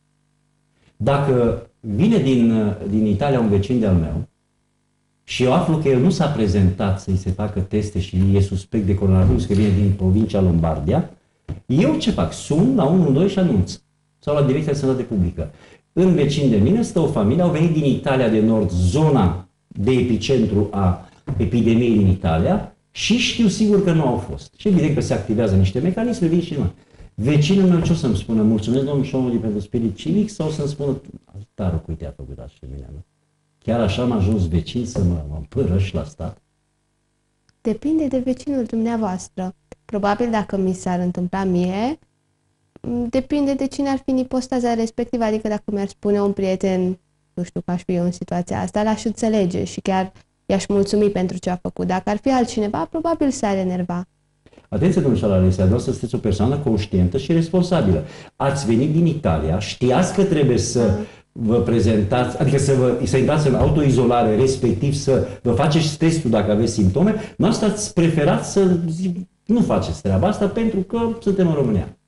Dacă vine din, din Italia un vecin de-al meu și eu aflu că el nu s-a prezentat să-i se facă teste și e suspect de coronavirus, că vine din provincia Lombardia, eu ce fac? Sun la unu unu doi și anunț. Sau la Direcția de Sănătate Publică. În vecin de mine stă o familie, au venit din Italia de Nord, zona de epicentru a epidemiei din Italia, și știu sigur că nu au fost. Și evident că se activează niște mecanisme, vin și nu. Vecinul meu ce o să-mi spună? Mulțumesc, domnul Șomoli, pentru spirit civic, sau să-mi spună, tară, uite, a făcut așa de mine. Chiar așa am ajuns vecin să mă, mă părăși la stat? Depinde de vecinul dumneavoastră. Probabil dacă mi s-ar întâmpla mie, depinde de cine ar fi în ipostaza respectivă, adică dacă mi-ar spune un prieten, nu știu, că aș fi eu în situația asta, l-aș înțelege și chiar i-aș mulțumi pentru ce a făcut. Dacă ar fi altcineva, probabil s-ar enerva. Atenție, domnule Alessia, vreau să sunteți o persoană conștientă și responsabilă. Ați venit din Italia, știați că trebuie să vă prezentați, adică să, vă, să intrați în autoizolare, respectiv să vă faceți testul dacă aveți simptome, noastră ați preferat să nu faceți treaba asta pentru că suntem în România.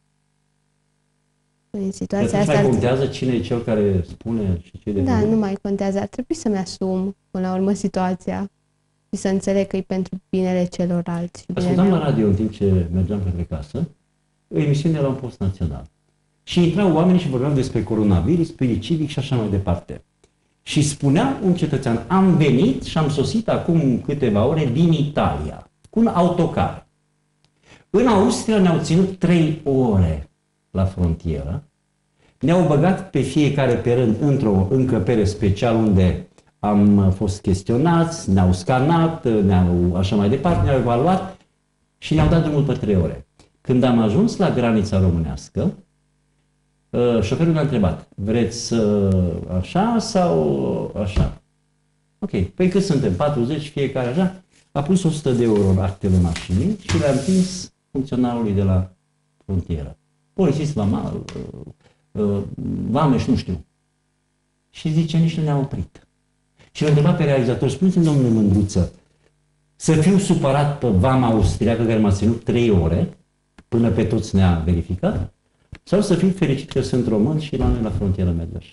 În situația asta... asta... mai contează cine e cel care spune și ce de Da, văzut? nu mai contează. Ar trebui să-mi asum până la urmă situația și să înțeleg că e pentru binele celorlalți. Ascultam la radio în timp ce mergeam către casă, o emisiune de la un post național. Și intrau oamenii și vorbeam despre coronavirus, spirit civic și așa mai departe. Și spunea un cetățean, am venit și am sosit acum câteva ore din Italia, cu un autocar. În Austria ne-au ținut trei ore la frontieră, ne-au băgat pe fiecare pe rând într-o încăpere specială unde am fost chestionați, ne-au scanat, ne-au așa mai departe, ne-au evaluat și ne-au dat drumul pe trei ore. Când am ajuns la granița românească, șoferul ne-a întrebat, vreți așa sau așa? Ok, păi cât suntem? patruzeci fiecare așa? A pus o sută de euro în actele mașinii și le-a împins funcționarului de la frontieră. Polițist vamal, vameș, nu știu. Și zice, nici nu ne-a oprit. Și l-a întrebat pe realizator, spuneți-mi, domnule Mândruță, să fiu supărat pe vama austriacă care m-a ținut trei ore, până pe toți ne-a verificat, sau să fiu fericit că sunt român și la noi la frontieră merg așa?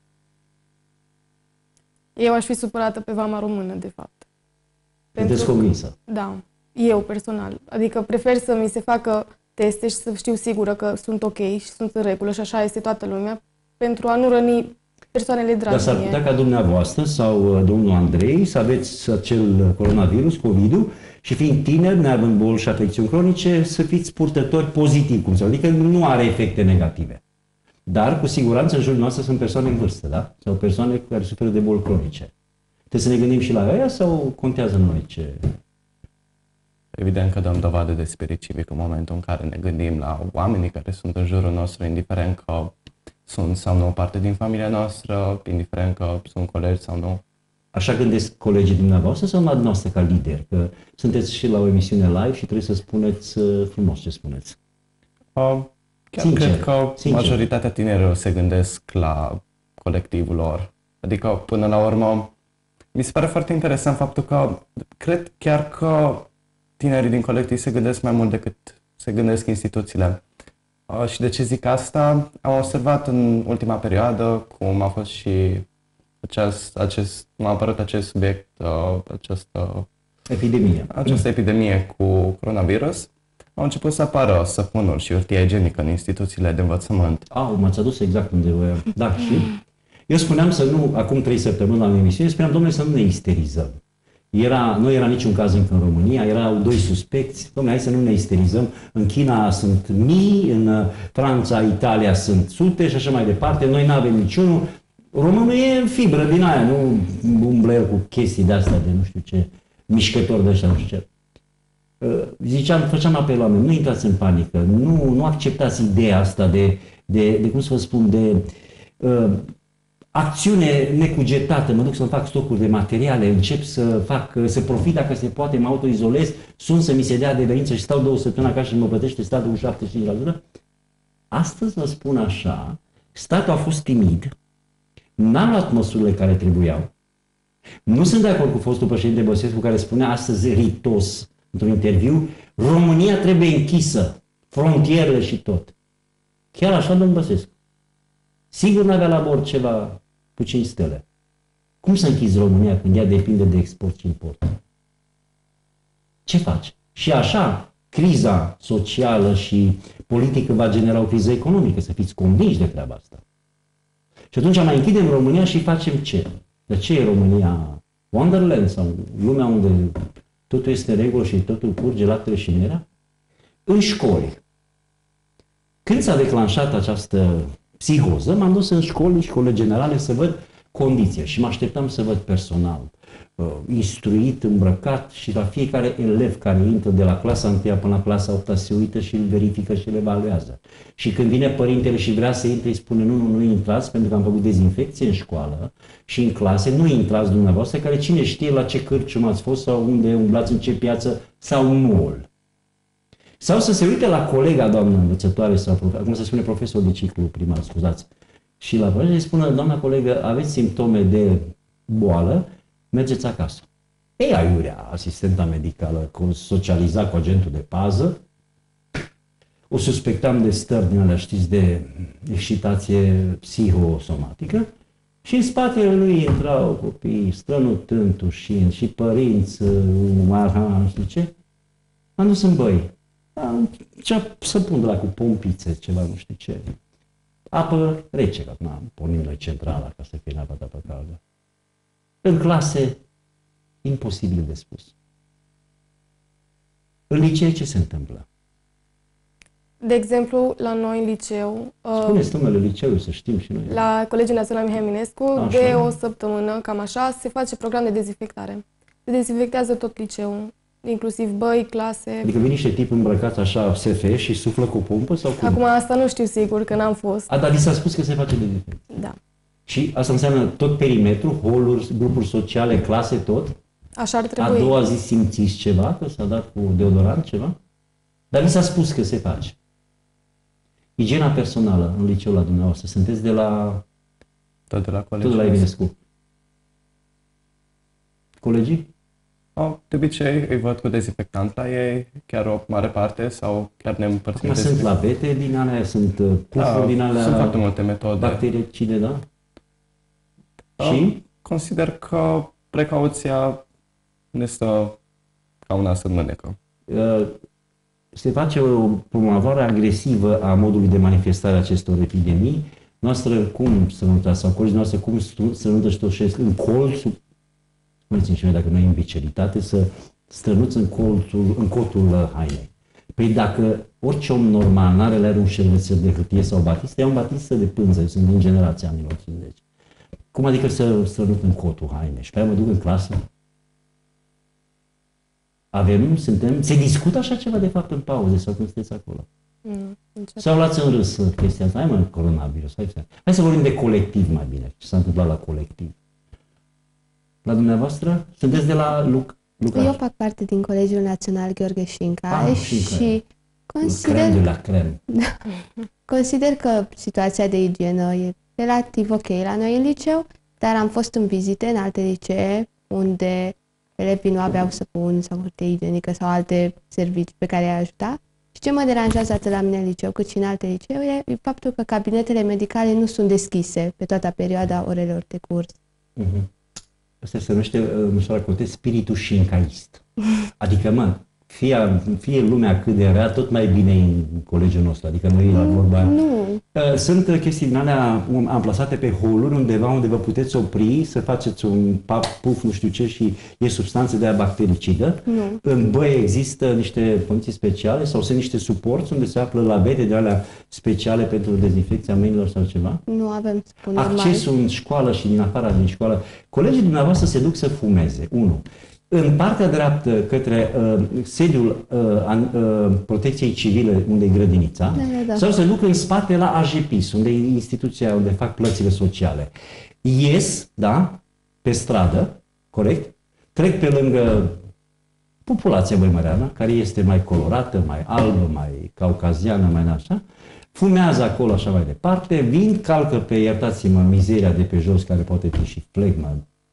Eu aș fi supărată pe vama română, de fapt. Sunteți convinsă? Da, eu personal. Adică prefer să mi se facă teste și să știu sigură că sunt ok și sunt în regulă și așa este toată lumea, pentru a nu răni persoanele dragi. Dar s-ar putea ca dumneavoastră sau domnul Andrei să aveți acel coronavirus, COVID-ul, și fiind tineri, neavând boli și afecțiuni cronice, să fiți purtători pozitiv, cum se adică nu are efecte negative. Dar, cu siguranță, în jurul noastră sunt persoane în vârstă, da? Sau persoane care suferă de boli cronice. Trebuie să ne gândim și la ea sau contează noi ce... Evident că dăm dovadă de spirit civic în momentul în care ne gândim la oamenii care sunt în jurul nostru, indiferent că sunt sau nu o parte din familia noastră, indiferent că sunt colegi sau nu. Așa gândesc colegii dumneavoastră sau la dumneavoastră ca lider? Că sunteți și la o emisiune live și trebuie să spuneți frumos ce spuneți. Uh, chiar sincer, cred că sincer. Majoritatea tinerilor se gândesc la colectivul lor. Adică, până la urmă, mi se pare foarte interesant faptul că cred chiar că tinerii din colectiv se gândesc mai mult decât se gândesc instituțiile. Uh, și de ce zic asta? Am observat în ultima perioadă cum a fost și acest, acest, m-a apărut acest subiect, uh, această epidemie. Această epidemie cu coronavirus. Au început să apară săpunuri și hârtie igienică în instituțiile de învățământ. Au, m-ați adus exact unde voiam. Da, și eu spuneam să nu, acum trei săptămâni la emisiune, spuneam, domnule, să nu ne isterizăm. Era, nu era niciun caz încă în România, erau doi suspecți, domnule, hai să nu ne isterizăm. În China sunt mii, în Franța, Italia sunt sute și așa mai departe, noi nu avem niciunul. Românul e în fibră din aia, nu umblă el cu chestii de-astea de nu știu ce, mișcători de ăștia, nu știu ce. Ziceam, făceam apel la oameni, nu intrați în panică, nu, nu acceptați ideea asta de, de, de, cum să vă spun, de uh, acțiune necugetată, mă duc să-mi fac stocuri de materiale, încep să fac, să profit dacă se poate, mă autoizolez, sun să mi se dea adeverință și stau două săptămâni acasă și mă plătește statul cu șaptezeci și cinci la sută. Astăzi vă spun așa, statul a fost timid, n-a luat măsurile care trebuiau. Nu sunt de acord cu fostul președinte Băsescu care spunea astăzi ritos într-un interviu, România trebuie închisă, frontierele și tot. Chiar așa, domnul Băsescu. Sigur n-avea la bord ceva cu cinci stele. Cum să închizi România când ea depinde de export și import? Ce faci? Și așa, criza socială și politică va genera o criză economică, să fiți convinși de treaba asta. Și atunci mai închidem România și facem ce? De ce e România Wonderland sau lumea unde totul este în regulă și totul curge laptele și mierea? În școli. Când s-a declanșat această psihoză, m-am dus în școli, școli generale, să văd condiții și mă așteptam să văd personal uh, instruit, îmbrăcat și la fiecare elev care intră de la clasa întâia până la clasa a opta se uită și îl verifică și îl evaluează. Și când vine părintele și vrea să intre, îi spune nu, nu, nu intrați pentru că am făcut dezinfecție în școală și în clase, nu intrați dumneavoastră, care cine știe la ce cârcium ați fost sau unde umblați, în ce piață sau mall. Sau să se uite la colega doamnă învățătoare sau, acum se spune profesor de ciclu primar, scuzați, și la părere îi spună, doamna colegă, aveți simptome de boală, mergeți acasă. Ei, aiurea, asistenta medicală, socializa cu agentul de pază, o suspectam de stări din alea, știți, de excitație psihosomatică și în spatele lui intrau copii strănutând, tușind și părinți, marha, nu știu ce. Am dus în băi. Ce să pun de la cu pompițe, ceva, nu știu ce. Apă rece, că acum pornim noi centrala ca să fie neapărat apă caldă. În clase, imposibil de spus. În licee ce se întâmplă? De exemplu, la noi în liceu, Spuneți numele liceului, să știm și noi. la Colegiul Național Mihai Eminescu, Așa. de o săptămână, cam așa, se face program de dezinfectare. Se dezinfectează tot liceul, inclusiv băi, clase. Adică vin niște tipi îmbrăcați așa, S F și suflă cu o pompă sau cum? Acum asta nu știu sigur, că n-am fost. A, dar vi s-a spus că se face dezinfecție. Da. Și asta înseamnă tot perimetrul, holuri, grupuri sociale, clase, tot? Așa ar A trebui. doua zi simțiți ceva, că s-a dat cu deodorant ceva? Dar vi s-a spus că se face. Igiena personală în liceul la dumneavoastră, sunteți de la... Tot de la colegi. Tot de la Eminescu. Colegii? Au, de obicei îi văd cu dezinfectant la ei, chiar o mare parte, sau chiar ne împărțim. Acum sunt lavete din alea, sunt uh, pufuri Da, din alea... sunt foarte multe metode. Bactericide, da? Da, Și? consider că precauția ne stă ca una să mânecă. Uh, se face o promovare agresivă a modului de manifestare a acestor epidemii. Noastră cum să nutați, sau colegii noastre cum să nutăștoșesc în colțul, spuneți-mi și mie dacă nu e imbecilitate, să strănuți în colțul, în cotul hainei. Păi dacă orice om normal n-are la un șervețel de hârtie sau batistă, ia un batistă de pânză, eu sunt din generația anilor cincizeci. Cum adică să strănut în cotul hainei? Și pe aia mă duc în clasă? Avem, suntem, se discută așa ceva de fapt în pauze sau când sunteți acolo? Nu, sau luați în râs chestia asta? Hai mă, coronavirus, hai să... Hai să vorbim de colectiv mai bine. Ce s-a întâmplat la colectiv? La dumneavoastră? Sunteți de la Luc? Lucaș? Eu fac parte din Colegiul Național Gheorghe Șinca Ah, și consider, crem de la crem. consider că situația de igienă e relativ ok la noi în liceu, dar am fost în vizite în alte licee unde elevii nu aveau săpun sau hârtie igienică sau alte servicii pe care i-ar ajuta. Și ce mă deranjează atât la mine în liceu cât și în alte licee e faptul că cabinetele medicale nu sunt deschise pe toată perioada orelor de curs. Uh-huh. Asta se numește, măsoara Cote, spiritul șincaist. Adică, mă, fie, fie lumea cât de rea, tot mai bine în colegiul nostru. Adică noi la vorba... Nu. Sunt chestii din alea amplasate pe holuri undeva unde vă puteți opri, să faceți un pap, puf, nu știu ce, și e substanță de aia bactericidă. Nu. În băi există niște condiții speciale sau sunt niște suporți unde se află lavete de alea speciale pentru dezinfecția mâinilor sau ceva? Nu avem, spun normal. Accesul în școală și din afara din școală. Colegii dumneavoastră se duc să fumeze. Unu. În partea dreaptă, către uh, sediul uh, uh, protecției civile, unde e grădinița, Da, da, da. sau se duc în spate la A J P I S, unde e instituția unde fac plățile sociale. Ies, da, pe stradă, corect, trec pe lângă populația băimăreană, care este mai colorată, mai albă, mai caucaziană, mai așa, fumează acolo așa mai departe, vin, calcă pe, iertați-mă, mizeria de pe jos, care poate fi și flegmă,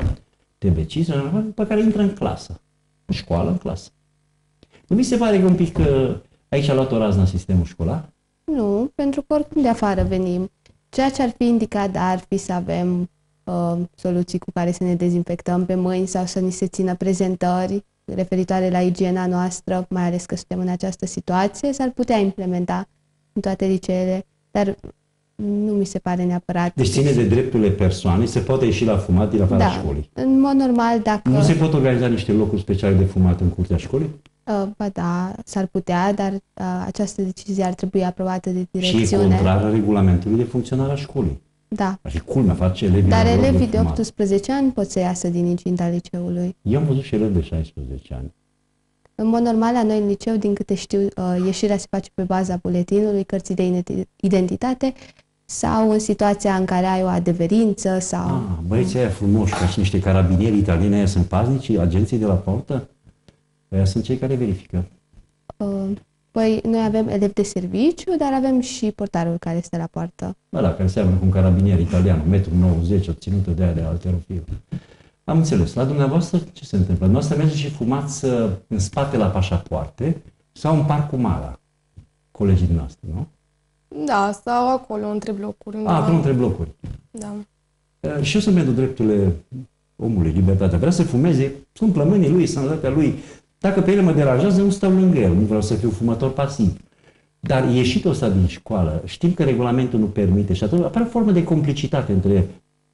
T B C, pe care intră în clasă, în școală, în clasă. Nu mi se pare că un pic că aici a luat o razna sistemul școlar? Nu, pentru că oricum de afară venim. Ceea ce ar fi indicat ar fi să avem uh, soluții cu care să ne dezinfectăm pe mâini sau să ni se țină prezentări referitoare la igiena noastră, mai ales că suntem în această situație, s-ar putea implementa în toate liceele, dar nu mi se pare neapărat. Deci ține de drepturile persoanei, se poate ieși la fumat din afara Da, școlii. în mod normal, dacă... Nu se pot organiza niște locuri speciale de fumat în curtea școlii? Uh, ba da, s-ar putea, dar uh, această decizie ar trebui aprobată de Și e direcțiune. contrară regulamentului de funcționare a școlii. Da. Ar fi culmea, face elevii Dar la loc elevii de fumat. optsprezece ani pot să iasă din incinta liceului. Eu am văzut și elevi de șaisprezece ani. În mod normal, la noi în liceu, din câte știu, uh, ieșirea se face pe baza buletinului, cărții de identitate sau în situația în care ai o adeverință sau... Ah, băieții aia frumoși, ca și niște carabinieri italieni, aia sunt paznicii, agenții de la portă? Aia sunt cei care verifică. Uh, păi, noi avem elevi de serviciu, dar avem și portarul care stă la poartă. Bă, da, care seamănă cu un carabinier italian, un metru nouăzeci, o ținută de aia de alterofil. Am înțeles. La dumneavoastră ce se întâmplă? Dumneavoastră mergeți și fumați în spate la pașapoarte sau în Parcul Mara, colegii noastre, nu? Da, sau acolo, între blocuri. A, acolo între blocuri. Da. Uh, și eu sunt pentru drepturile omului, libertatea. Vrea să fumeze, sunt plămânii lui, sănătatea lui. Dacă pe el mă deranjează, nu stau lângă el, nu vreau să fiu fumător pasiv. Dar ieșitul ăsta din școală, știm că regulamentul nu permite și atunci apare o formă de complicitate între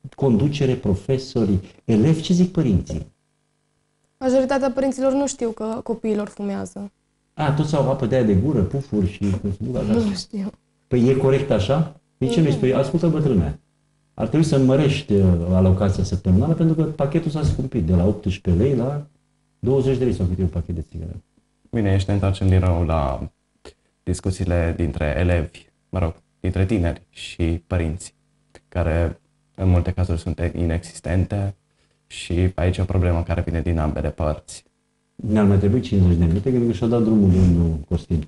conducere, profesori, elevi, ce zic părinții? Majoritatea părinților nu știu că copiilor fumează. A, toți au apă de aia de gură, pufuri și... Nu știu. Păi e corect așa? De ce nu-i spui? Ascultă, bătrâne, ar trebui să mărești alocația săptămânală pentru că pachetul s-a scumpit de la optsprezece lei la douăzeci de lei sau cât e un pachet de țigarete. Bine, ești ne întoarcem din nou la discuțiile dintre elevi, mă rog, dintre tineri și părinți, care în multe cazuri sunt inexistente și aici e o problemă care vine din ambele părți. Ne-ar mai trebui cincizeci de minute, cred că și-a dat drumul domnul Costin.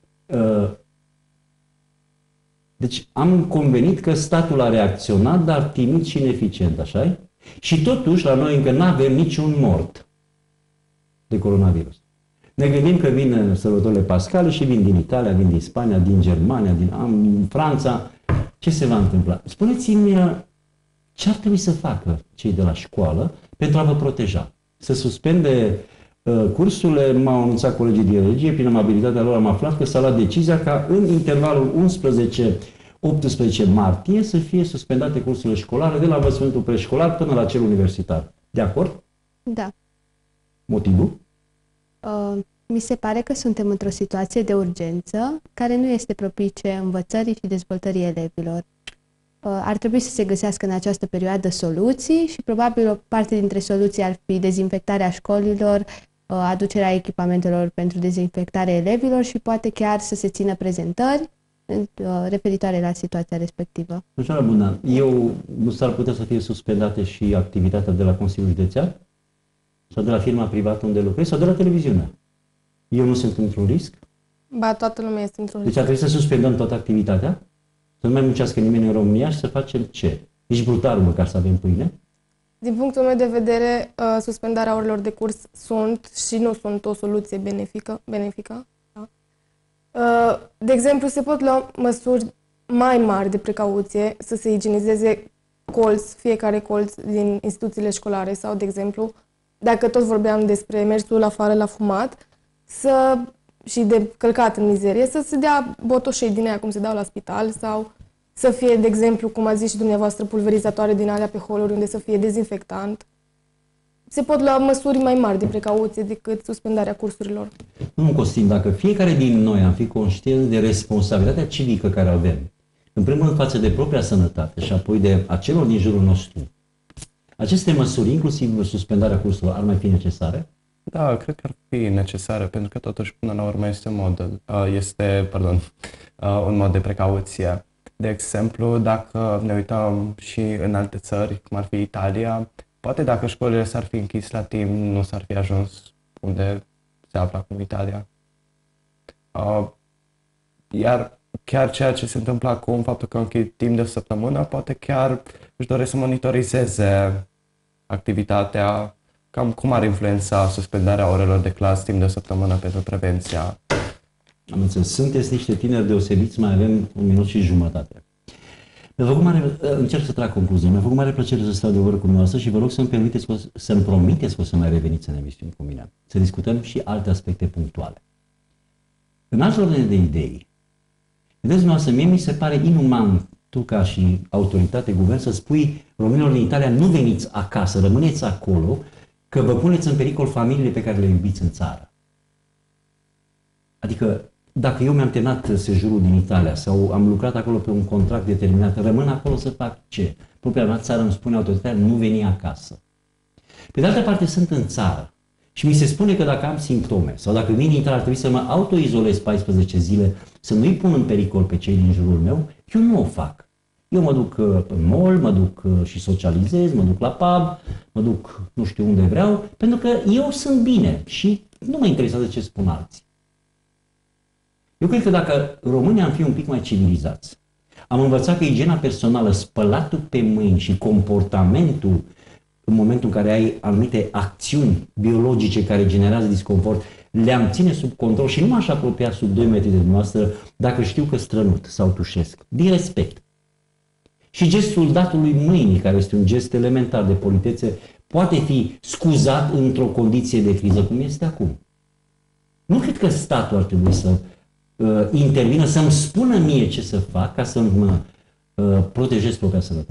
Deci am convenit că statul a reacționat, dar timid și ineficient, așa-i? Și totuși la noi încă nu avem niciun mort de coronavirus. Ne gândim că vin sărbătorile pascale și vin din Italia, vin din Spania, din Germania, din, din Franța. Ce se va întâmpla? Spuneți-mi ce ar trebui să facă cei de la școală pentru a vă proteja. Să suspende uh, cursurile, m-au anunțat colegii de religie, prin amabilitatea lor am aflat că s-a luat decizia ca în intervalul unsprezece optsprezece martie să fie suspendate cursurile școlare de la învățământul preșcolar până la cel universitar. De acord? Da. Motivul? Uh, mi se pare că suntem într-o situație de urgență care nu este propice învățării și dezvoltării elevilor. Uh, ar trebui să se găsească în această perioadă soluții și probabil o parte dintre soluții ar fi dezinfectarea școlilor, uh, aducerea echipamentelor pentru dezinfectarea elevilor și poate chiar să se țină prezentări uh, referitoare la situația respectivă. Doamna Bundan, eu nu s-ar putea să fie suspendate și activitatea de la Consiliul Județean? Sau de la firma privată unde lucrez? Sau de la televiziune? Eu nu sunt într-un risc? Ba, toată lumea este într-un risc. Deci ar trebui să suspendăm toată activitatea? Să nu mai muncească nimeni în România și să facem ce? Ești brutal, măcar să avem pâine? Din punctul meu de vedere, suspendarea orelor de curs sunt și nu sunt o soluție benefică. benefică da? De exemplu, se pot lua măsuri mai mari de precauție, să se igienizeze colț, fiecare colț din instituțiile școlare sau, de exemplu, dacă tot vorbeam despre mersul afară la fumat, să, și de călcat în mizerie, să se dea botoșei din aia cum se dau la spital sau să fie, de exemplu, cum a zis și dumneavoastră, pulverizatoare din alea pe holuri unde să fie dezinfectant. Se pot lua măsuri mai mari de precauție decât suspendarea cursurilor. Nu, Costin, dacă fiecare din noi am fi conștient de responsabilitatea civică care avem, în primul rând față de propria sănătate și apoi de acelor din jurul nostru, aceste măsuri, inclusiv suspendarea cursurilor, ar mai fi necesare? Da, cred că ar fi necesare, pentru că totuși până la urmă este un mod, este, pardon, un mod de precauție. De exemplu, dacă ne uităm și în alte țări, cum ar fi Italia, poate dacă școlile s-ar fi închis la timp, nu s-ar fi ajuns unde se află acum Italia. Iar chiar ceea ce se întâmplă acum, faptul că închid timp de o săptămână, poate chiar își doresc să monitorizeze activitatea, cam cum ar influența suspendarea orelor de clasă timp de o săptămână pentru prevenția. Am înțeles. Sunteți niște tineri deosebiți, mai avem un minut și jumătate. Mi-a făcut mare, încerc să trag concluzii, mi-a făcut mare plăcere să stau de vorbă cu dumneavoastră și vă rog să-mi permiteți, să-mi promiteți că o să mai reveniți în emisiune cu mine. Să discutăm și alte aspecte punctuale. În altă ordine de idei, vedeți dumneavoastră, mie mi se pare inuman, tu ca și autoritate, guvern, să spui românilor din Italia, nu veniți acasă, rămâneți acolo, că vă puneți în pericol familiile pe care le iubiți în țară. Adică, dacă eu mi-am terminat sejurul din Italia sau am lucrat acolo pe un contract determinat, rămân acolo să fac ce? Propria mea țară îmi spune autoritatea, nu veni acasă. Pe de altă parte, sunt în țară și mi se spune că dacă am simptome sau dacă vin din Italia, ar trebui să mă autoizolez paisprezece zile, să nu-i pun în pericol pe cei din jurul meu, eu nu o fac. Eu mă duc în mall, mă duc și socializez, mă duc la pub, mă duc nu știu unde vreau, pentru că eu sunt bine și nu mă interesează ce spun alții. Eu cred că dacă România am fi un pic mai civilizați, am învățat că igiena personală, spălatul pe mâini și comportamentul în momentul în care ai anumite acțiuni biologice care generează disconfort, le-am ține sub control și nu m-aș apropia sub doi metri de dumneavoastră dacă știu că strănut sau tușesc, din respect. Și gestul datului mâinii, care este un gest elementar de politețe, poate fi scuzat într-o condiție de criză cum este acum. Nu cred că statul ar trebui să uh, intervină, să-mi spună mie ce să fac ca să mă uh, protejez propria sănătate.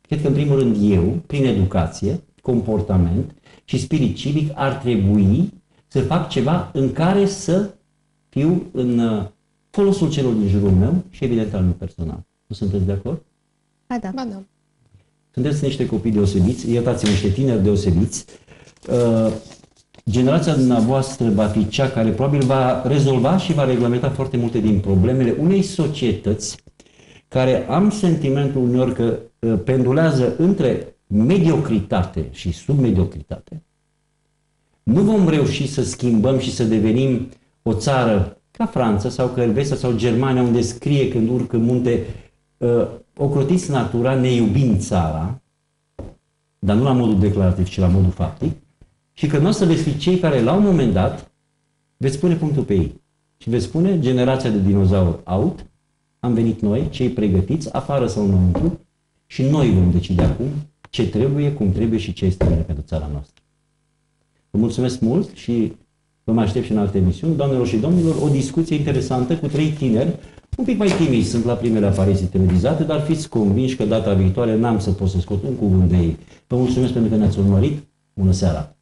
Cred că, în primul rând, eu, prin educație, comportament și spirit civic, ar trebui să fac ceva în care să fiu în folosul celor din jurul meu și, evident, al meu personal. Nu sunteți de acord? Ba da. Ba da. Sunteți niște copii deosebiți, iertați-mă, niște tineri deosebiți. Uh, generația dumneavoastră va fi cea care probabil va rezolva și va reglementa foarte multe din problemele unei societăți care am sentimentul uneori că uh, pendulează între mediocritate și submediocritate. Nu vom reuși să schimbăm și să devenim o țară ca Franța sau ca Elveția sau Germania, unde scrie când urcă munte, uh, ocrotiți natura, ne iubim țara, dar nu la modul declarativ, ci la modul faptic, și că noastră veți fi cei care, la un moment dat, veți pune punctul pe ei. Și veți spune, generația de dinozauri out, am venit noi, cei pregătiți, afară sau înăuntru, și noi vom decide acum ce trebuie, cum trebuie și ce este bine pentru țara noastră. Vă mulțumesc mult și vă mai aștept și în alte emisiuni. Doamnelor și domnilor, o discuție interesantă cu trei tineri, un pic mai timizi, sunt la primele apariții televizate, dar fiți convinși că data viitoare n-am să pot să scot un cuvânt de ei. Vă mulțumesc pentru că ne-ați urmărit. Bună seara!